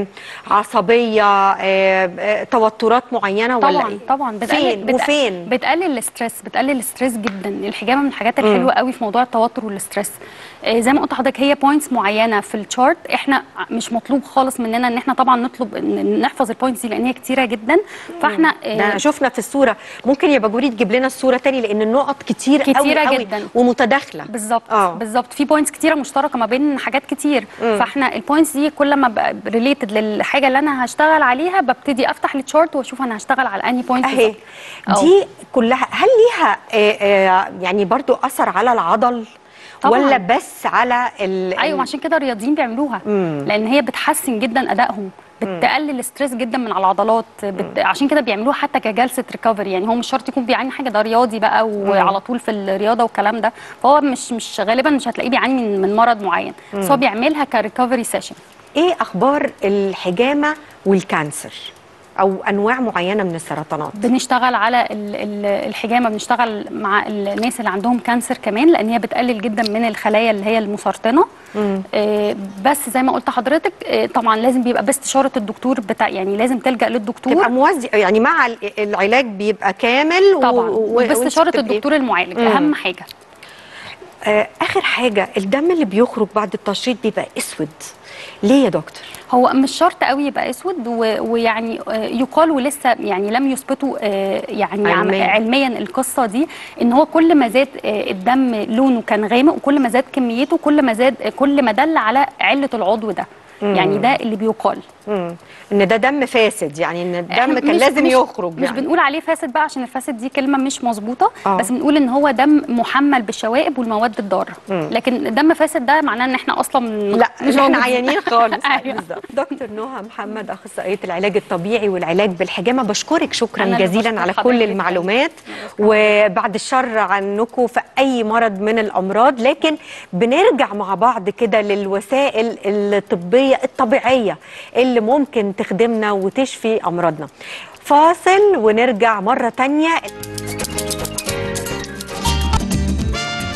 عصبيه، توترات معينه؟ طبعا ولا طبعا وفين؟ بتقلل الاسترس جدا. الحجامه من الحاجات الحلوه قوي في موضوع التوتر والاسترس. زي ما قلت لحضرتك، هي بوينتس معينه في الشارت، احنا مش مطلوب خالص مننا ان احنا طبعا نطلب نحفظ البوينتس دي لان هي كتيره جدا. فاحنا شفنا في الصوره، ممكن يا باجوري تجيب لنا الصوره تاني لان النقط كتيره قوي جدا ومتداخله. بالظبط بالظبط. في بوينتس كتيره مشتركه ما بين حاجات كتير. فاحنا البوينتس دي كل ما بقى ريليتد للحاجه اللي انا هشتغل عليها ببتدي افتح التشارت واشوف انا هشتغل على انهي بوينت. اهي دي كلها هل ليها يعني برضو اثر على العضل طبعاً. ولا بس على ايوه، عشان كده الرياضيين بيعملوها. لان هي بتحسن جدا ادائهم، بتقلل الاسترس جدا من على العضلات. عشان كده بيعملوها حتى كجلسه ريكفري. يعني هو مش شرط يكون بيعاني حاجه، ده رياضي بقى وعلى طول في الرياضه والكلام ده، فهو مش غالبا مش هتلاقيه بيعاني من مرض معين، بس هو بيعملها كريكفري سيشن. ايه اخبار الحجامه والكانسر او انواع معينه من السرطانات؟ بنشتغل على الحجامه، بنشتغل مع الناس اللي عندهم كانسر كمان، لان هي بتقلل جدا من الخلايا اللي هي المسرطنه. بس زي ما قلت لحضرتك طبعا لازم بيبقى باستشاره الدكتور بتاع، يعني لازم تلجا للدكتور، تبقى موازي يعني مع العلاج بيبقى كامل طبعا وباستشاره الدكتور المعالج. اهم حاجه. اخر حاجه، الدم اللي بيخرج بعد التشريط بيبقى اسود، ليه يا دكتور؟ هو مش شرط قوي يبقى اسود، ويعني يقال ولسه يعني لم يثبتوا يعني علميا القصه دي، ان هو كل ما زاد الدم لونه كان غامق، وكل ما زاد كميته كل ما دل على عله العضو ده. يعني ده اللي بيقال ان ده دم فاسد، يعني ان الدم كان لازم يخرج. مش بنقول عليه فاسد بقى عشان الفاسد دي كلمه مش مظبوطه، بس بنقول ان هو دم محمل بالشوائب والمواد الضاره. لكن دم فاسد ده معناه ان احنا اصلا لا مش احنا عيانين خالص. بالظبط. دكتور نهى محمد، اخصائيه العلاج الطبيعي والعلاج بالحجامه، بشكرك شكرا جزيلا على كل المعلومات، وبعد الشر عنكم في اي مرض من الامراض. لكن بنرجع مع بعض كده للوسائل الطبيه الطبيعيه اللي ممكن تخدمنا وتشفي أمراضنا. فاصل ونرجع مرة تانية.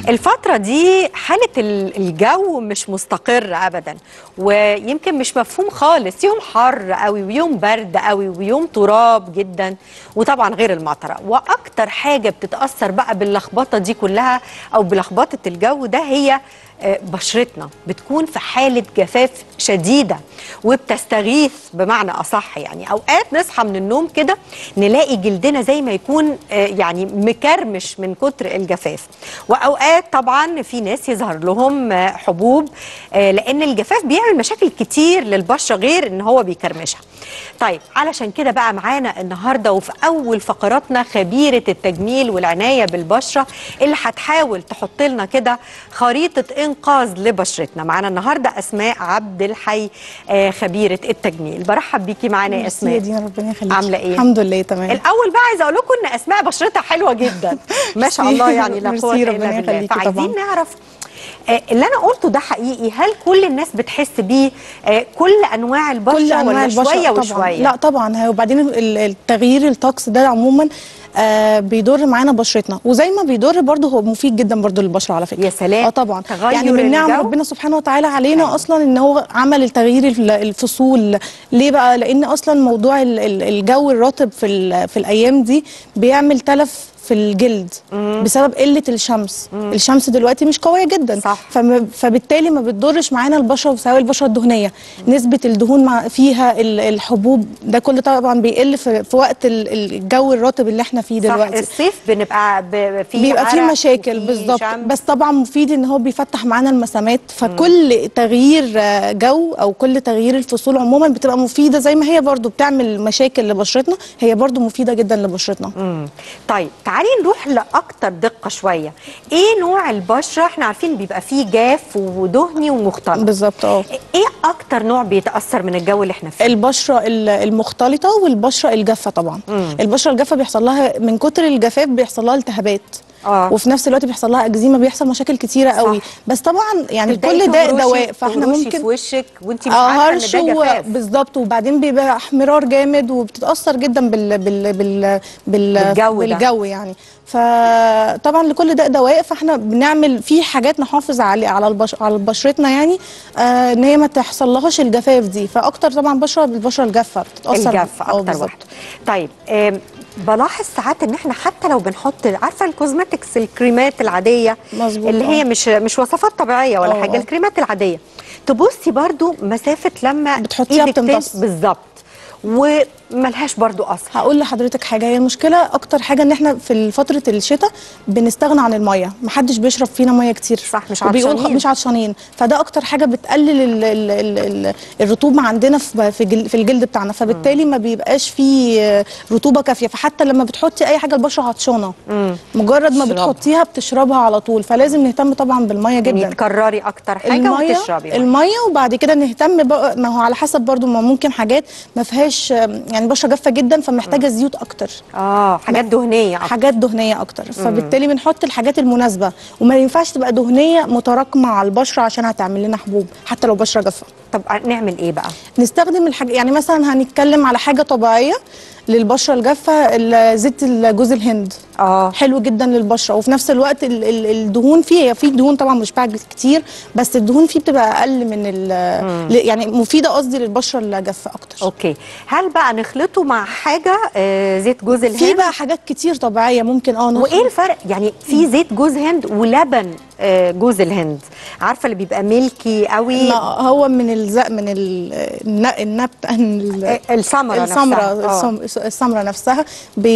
الفترة دي حالة الجو مش مستقر أبدا، ويمكن مش مفهوم خالص، يوم حر قوي ويوم برد قوي ويوم تراب جدا، وطبعا غير المطرة. وأكتر حاجة بتتأثر بقى باللخبطة دي كلها أو بلخبطة الجو ده هي بشرتنا، بتكون في حالة جفاف شديدة وبتستغيث بمعنى أصح. يعني أوقات نصحى من النوم كده نلاقي جلدنا زي ما يكون يعني مكرمش من كتر الجفاف، وأوقات طبعا في ناس يظهر لهم حبوب لأن الجفاف بيعمل مشاكل كتير للبشرة غير إن هو بيكرمشها. طيب علشان كده بقى معانا النهاردة وفي أول فقراتنا خبيرة التجميل والعناية بالبشرة اللي هتحاول تحط لنا كده خريطة إنقاذ لبشرتنا. معانا النهاردة أسماء عبد الحي خبيرة التجميل. برحب بيكي معانا يا أسماء. دي ربنا يخليكي. عاملة إيه؟ الحمد لله تمام. الأول بقى عايزة أقول لكم إن أسماء بشرتها حلوة جدا ما شاء الله، يعني لا قوة إلا بالله. فعايزين نعرف اللي أنا قلته ده حقيقي؟ هل كل الناس بتحس بيه كل أنواع البشرة كل أنواع ولا البشرة شوية طبعاً. وشوية؟ لا طبعا. وبعدين التغيير الطقس ده عموما بيضر معانا بشرتنا، وزي ما بيضر برضه هو مفيد جدا برضه للبشره على فكره. يا سلام. طبعا. تغير يعني من نعم الجو؟ ربنا سبحانه وتعالى علينا اصلا ان هو عمل التغيير الفصول. ليه بقى؟ لان اصلا موضوع الجو الرطب في الايام دي بيعمل تلف في الجلد بسبب قله الشمس. الشمس دلوقتي مش قويه جدا، صح. فبالتالي ما بتضرش معانا البشره، سواء البشره الدهنيه نسبه الدهون فيها الحبوب ده كله طبعا بيقل في وقت الجو الرطب اللي احنا فيه دلوقتي. الصيف بيبقى فيه مشاكل بالظبط، بس طبعا مفيد ان هو بيفتح معانا المسامات. فكل تغيير جو او كل تغيير الفصول عموما بتبقى مفيده، زي ما هي برضو بتعمل مشاكل لبشرتنا، هي برضو مفيده جدا لبشرتنا. طيب تعالي نروح لاكتر دقه شويه. ايه نوع البشره؟ احنا عارفين بيبقى فيه جاف ودهني ومختلط. بالظبط. ايه اكتر نوع بيتاثر من الجو اللي احنا فيه؟ البشره المختلطه والبشره الجافه طبعا. البشره الجافه بيحصل لها من كتر الجفاف بيحصل لها التهابات، وفي نفس الوقت بيحصل لها اكزيما، بيحصل مشاكل كتيره قوي. بس طبعا يعني كل ده دواء، فاحنا ممكن في وشك وانت مش عارفه ان ده جفاف. بالظبط. وبعدين بيبقى احمرار جامد وبتتاثر جدا بالجو يعني. فطبعا لكل ده دواء، فاحنا بنعمل فيه حاجات نحافظ على بشرتنا، يعني ان هي ما تحصل لهاش الجفاف دي. فاكتر طبعا البشره الجافه بتتاثر. الجافه اكتر واحده. طيب بلاحظ ساعات ان احنا حتى لو بنحط عارفه الكوزماتكس الكريمات العاديه مظبوط اللي هي مش وصفات طبيعيه ولا حاجه، الكريمات العاديه تبصي برضو مسافه لما بتحطيها بتمتص بالظبط وملهاش برضو اثر. هقول لحضرتك حاجه، هي المشكله اكتر حاجه ان احنا في فتره الشتاء بنستغنى عن الميه، محدش بيشرب فينا ميه كتير، صح، مش عطشانين. فده اكتر حاجه بتقلل الرطوبه عندنا في الجلد بتاعنا، فبالتالي ما بيبقاش فيه رطوبه كافيه. فحتى لما بتحطي اي حاجه البشره عطشانه مجرد ما بتحطيها بتشربها على طول. فلازم نهتم طبعا بالميه جدا، يعني تكرري اكتر حاجه وتشربي الميه. وبعد كده نهتم بقى، ما هو على حسب برضو، ما ممكن حاجات ما فيهاش يعني بشره جافه جدا فمحتاجه زيوت اكتر، حاجات دهنيه اكتر، حاجات دهنيه اكتر. فبالتالي بنحط الحاجات المناسبه، وما ينفعش تبقى دهنيه متراكمه على البشره عشان هتعمل لنا حبوب حتى لو بشره جافه. طب نعمل ايه بقى؟ نستخدم الحاجه، يعني مثلا هنتكلم على حاجه طبيعيه للبشره الجافه، زيت جوز الهند. حلو جدا للبشره، وفي نفس الوقت الدهون فيه، في دهون طبعا مش بتاع كتير، بس الدهون فيه بتبقى اقل من يعني مفيده قصدي للبشره الجافه اكتر. اوكي. هل بقى نخلطه مع حاجه زيت جوز الهند؟ في بقى حاجات كتير طبيعيه ممكن وايه الفرق يعني في زيت جوز هند ولبن جوز الهند؟ عارفه اللي بيبقى ميلكي قوي؟ لا، هو من النبت السمره نفسها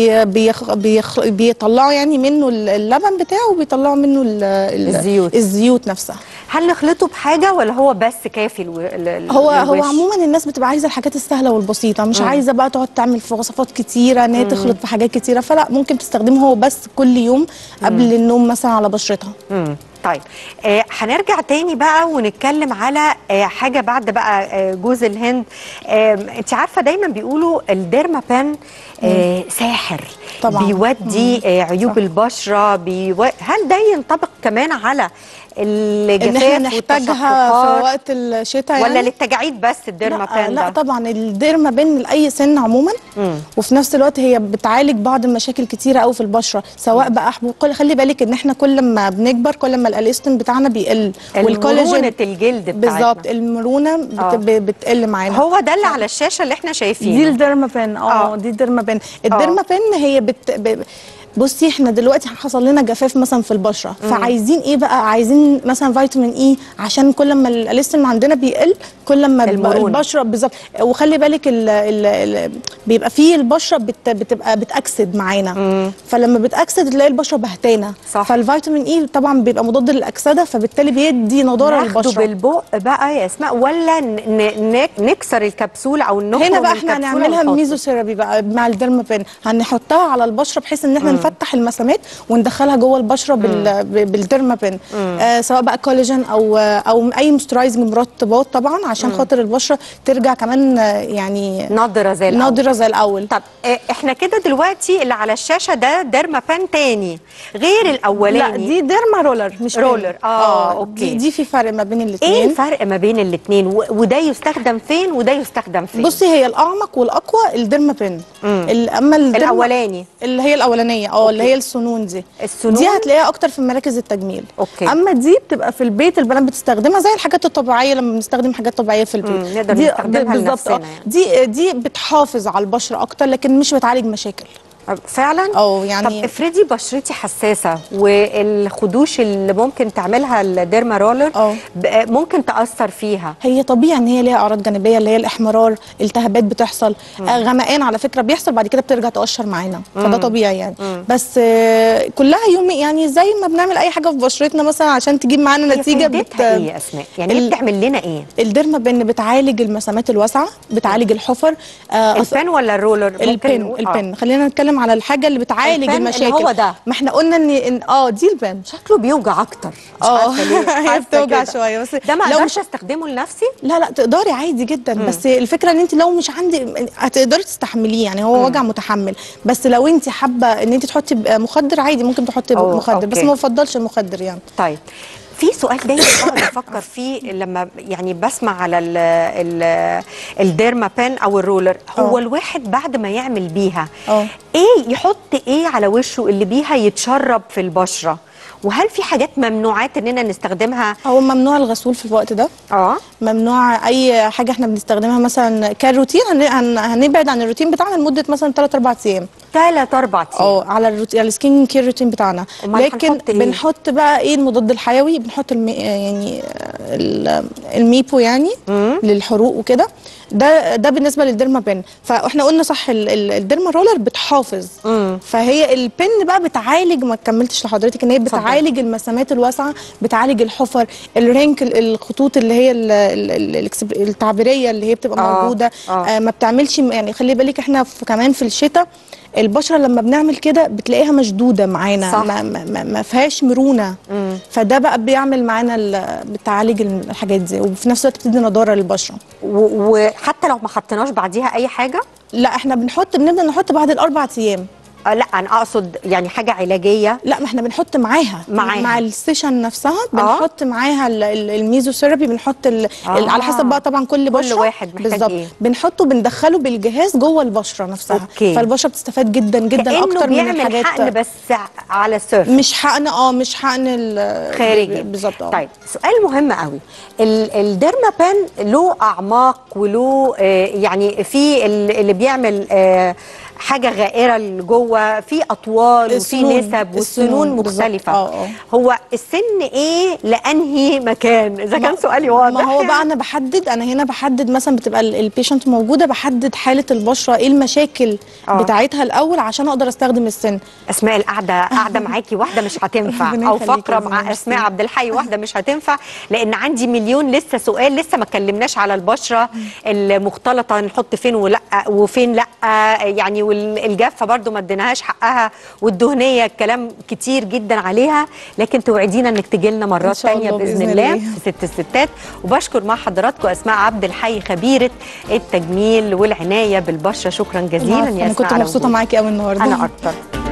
بيطلعوا يعني منه اللبن بتاعه، وبيطلعوا منه الزيوت نفسها. هل نخلطه بحاجه ولا هو بس كافي هو عموما الناس بتبقى عايزه الحاجات السهله والبسيطه، مش عايزه بقى تقعد تعمل في وصفات كتيره ان هي تخلط في حاجات كتيره. فلا، ممكن تستخدمه هو بس كل يوم قبل النوم مثلا على بشرتها. طيب هنرجع تاني بقى ونتكلم على حاجه بعد بقى جوز الهند. انت عارفه دايما بيقولوا الديرما بان ساحر طبعا، بيودي عيوب البشره. هل ده ينطبق كمان على الجفاف ان احنا نحتاجها في وقت الشتاء ولا يعني. للتجاعيد بس الديرمابان لا ده؟ طبعا الديرمابان لاي سن عموما. وفي نفس الوقت هي بتعالج بعض المشاكل كتيره قوي في البشره، سواء بقى خلي بالك ان احنا كل ما بنكبر كل ما الالاستين بتاعنا بيقل، مرونة الجلد بتاعتنا بالظبط، المرونه بتقل معانا. هو ده اللي على الشاشه اللي احنا شايفينه، دي الديرمابان. دي الديرمابان. الديرمابان هي بصي احنا دلوقتي حصل لنا جفاف مثلا في البشره، فعايزين ايه بقى؟ عايزين مثلا فيتامين اي، عشان كل ما الالاستين عندنا بيقل كل ما البشره بالظبط. وخلي بالك بيبقى فيه البشره بتبقى بتاكسد معانا، فلما بتاكسد تلاقي البشره بهتانه. فالفيتامين اي طبعا بيبقى مضاد للاكسده، فبالتالي بيدي نضاره للبشره. ناخده بالبق بقى يا اسماء ولا نكسر الكبسوله او نخرج هنا بقى احنا هنعملها ميزوثيرابي بقى مع الديرمابان، هنحطها على البشره بحيث ان احنا نفتح المسامات وندخلها جوه البشره بالديرمابان. سواء بقى كولاجين او اي موسترايزنج مرطبات طبعا، عشان خاطر البشره ترجع كمان يعني نضره زي الاول. طب احنا كده دلوقتي اللي على الشاشه ده ديرمابان تاني غير الاولاني. لا دي ديرما رولر مش رولر. اوكي. دي في فرق ما بين الاثنين. ايه الفرق ما بين الاثنين وده يستخدم فين وده يستخدم فين؟ بصي هي الاعمق والاقوى الديرمابان. اما الاولاني اللي هي الاولانيه اللي هي السنون دي هتلاقيها اكتر في مراكز التجميل. اما دي بتبقى في البيت، البنات بتستخدمها زي الحاجات الطبيعيه لما بنستخدم حاجات طبيعيه في البيت. نقدر نستخدمها لنفسنا يعني. دي بتحافظ على البشره اكتر، لكن مش بتعالج مشاكل فعلا. يعني طب افرضي بشرتي حساسه والخدوش اللي ممكن تعملها الديرما رولر ممكن تاثر فيها. هي طبيعي ان هي ليها اعراض جانبيه اللي هي الاحمرار، التهابات بتحصل، غمقان على فكره بيحصل، بعد كده بترجع تقشر معانا، فده طبيعي يعني. بس كلها يومي يعني، زي ما بنعمل اي حاجه في بشرتنا مثلا عشان تجيب معانا نتيجه. ايه يا اسماء؟ يعني بتعمل لنا ايه؟ الديرمابان بتعالج المسامات الواسعه، بتعالج الحفر. البن ولا الرولر؟ البن. خلينا نتكلم على الحاجه اللي بتعالج المشاكل. اللي هو ده. ما احنا قلنا ان دي البن شكله بيوجع اكتر. هي بتوجع شويه، بس ده ما اقدرش استخدمه لنفسي. لا تقدري عادي جدا. بس الفكره ان انت لو مش هتقدري تستحمليه، يعني هو وجع متحمل. بس لو انت حابه ان انت تحطي مخدر عادي ممكن تحطي مخدر، بس ما بفضلش المخدر يعني. طيب في سؤال دايما بقعد افكر فيه لما يعني بسمع على الديرمابان او الرولر. هو الواحد بعد ما يعمل بيها ايه يحط ايه على وشه اللي بيها يتشرب في البشره؟ وهل في حاجات ممنوعات اننا نستخدمها؟ هو ممنوع الغسول في الوقت ده. ممنوع اي حاجه احنا بنستخدمها مثلا كروتين. هنبعد عن الروتين بتاعنا لمده مثلا 3-4 ايام. 3-4 ايام على السكين كير روتين بتاعنا. لكن بنحط بقى ايه المضاد الحيوي، بنحط يعني الميبو يعني للحروق وكده. ده بالنسبه للديرمابان. فاحنا قلنا صح الديرما رولر بتحافظ. فهي البن بقى بتعالج، ما كملتش لحضرتك ان هي بتعالج المسامات الواسعه، بتعالج الحفر، الرينكل، الخطوط اللي هي التعبيريه اللي هي بتبقى موجوده. ما بتعملش يعني. خلي بالك احنا كمان في الشتاء البشره لما بنعمل كده بتلاقيها مشدوده معانا، ما فيهاش مرونه. فده بقى بيعمل معانا بتعالج الحاجات دي، وفي نفس الوقت بتدي نضاره للبشره. وحتى لو ما حطيناش بعديها اي حاجه؟ لا احنا بنبدا نحط بعد ال4 ايام. لا انا اقصد يعني حاجه علاجيه. لا ما احنا بنحط معاها مع السيشن نفسها. بنحط معاها الميزوثيرابي. بنحط على حسب بقى طبعا كل بشره، كل واحد محتاج ايه. بنحطه بندخله بالجهاز جوه البشره نفسها. فالبشره بتستفاد جدا جدا اكتر من الحاجات. حقن بس على السيرفس، مش حقن مش حقن خارجي بالظبط. طيب سؤال مهم قوي. الديرمابان له اعماق وله يعني في اللي بيعمل حاجه غائره لجوه، في اطوال وفي نسب والسنون مختلفه. هو السن ايه لانهي مكان؟ اذا كان سؤالي واضح. ما هو بقى انا هنا بحدد مثلا بتبقى البيشنت موجوده، بحدد حاله البشره ايه المشاكل بتاعتها الاول عشان اقدر استخدم السن. اسماء قاعده معاكي واحده مش هتنفع، او فقره مع اسماء عبد الحي واحده مش هتنفع، لان عندي مليون لسه سؤال. لسه ما اتكلمناش على البشره المختلطه، نحط فين وفين لا يعني، والجافه برضو ما اديناهاش حقها، والدهنيه الكلام كتير جدا عليها. لكن توعدينا انك تجي لنا مرات ثانيه باذن الله في ست الستات. وبشكر مع حضراتكم اسماء عبد الحي خبيره التجميل والعنايه بالبشره. شكرا جزيلا يا اسماء. انا كنت مبسوطه معاكي قوي النهارده. انا اكتر.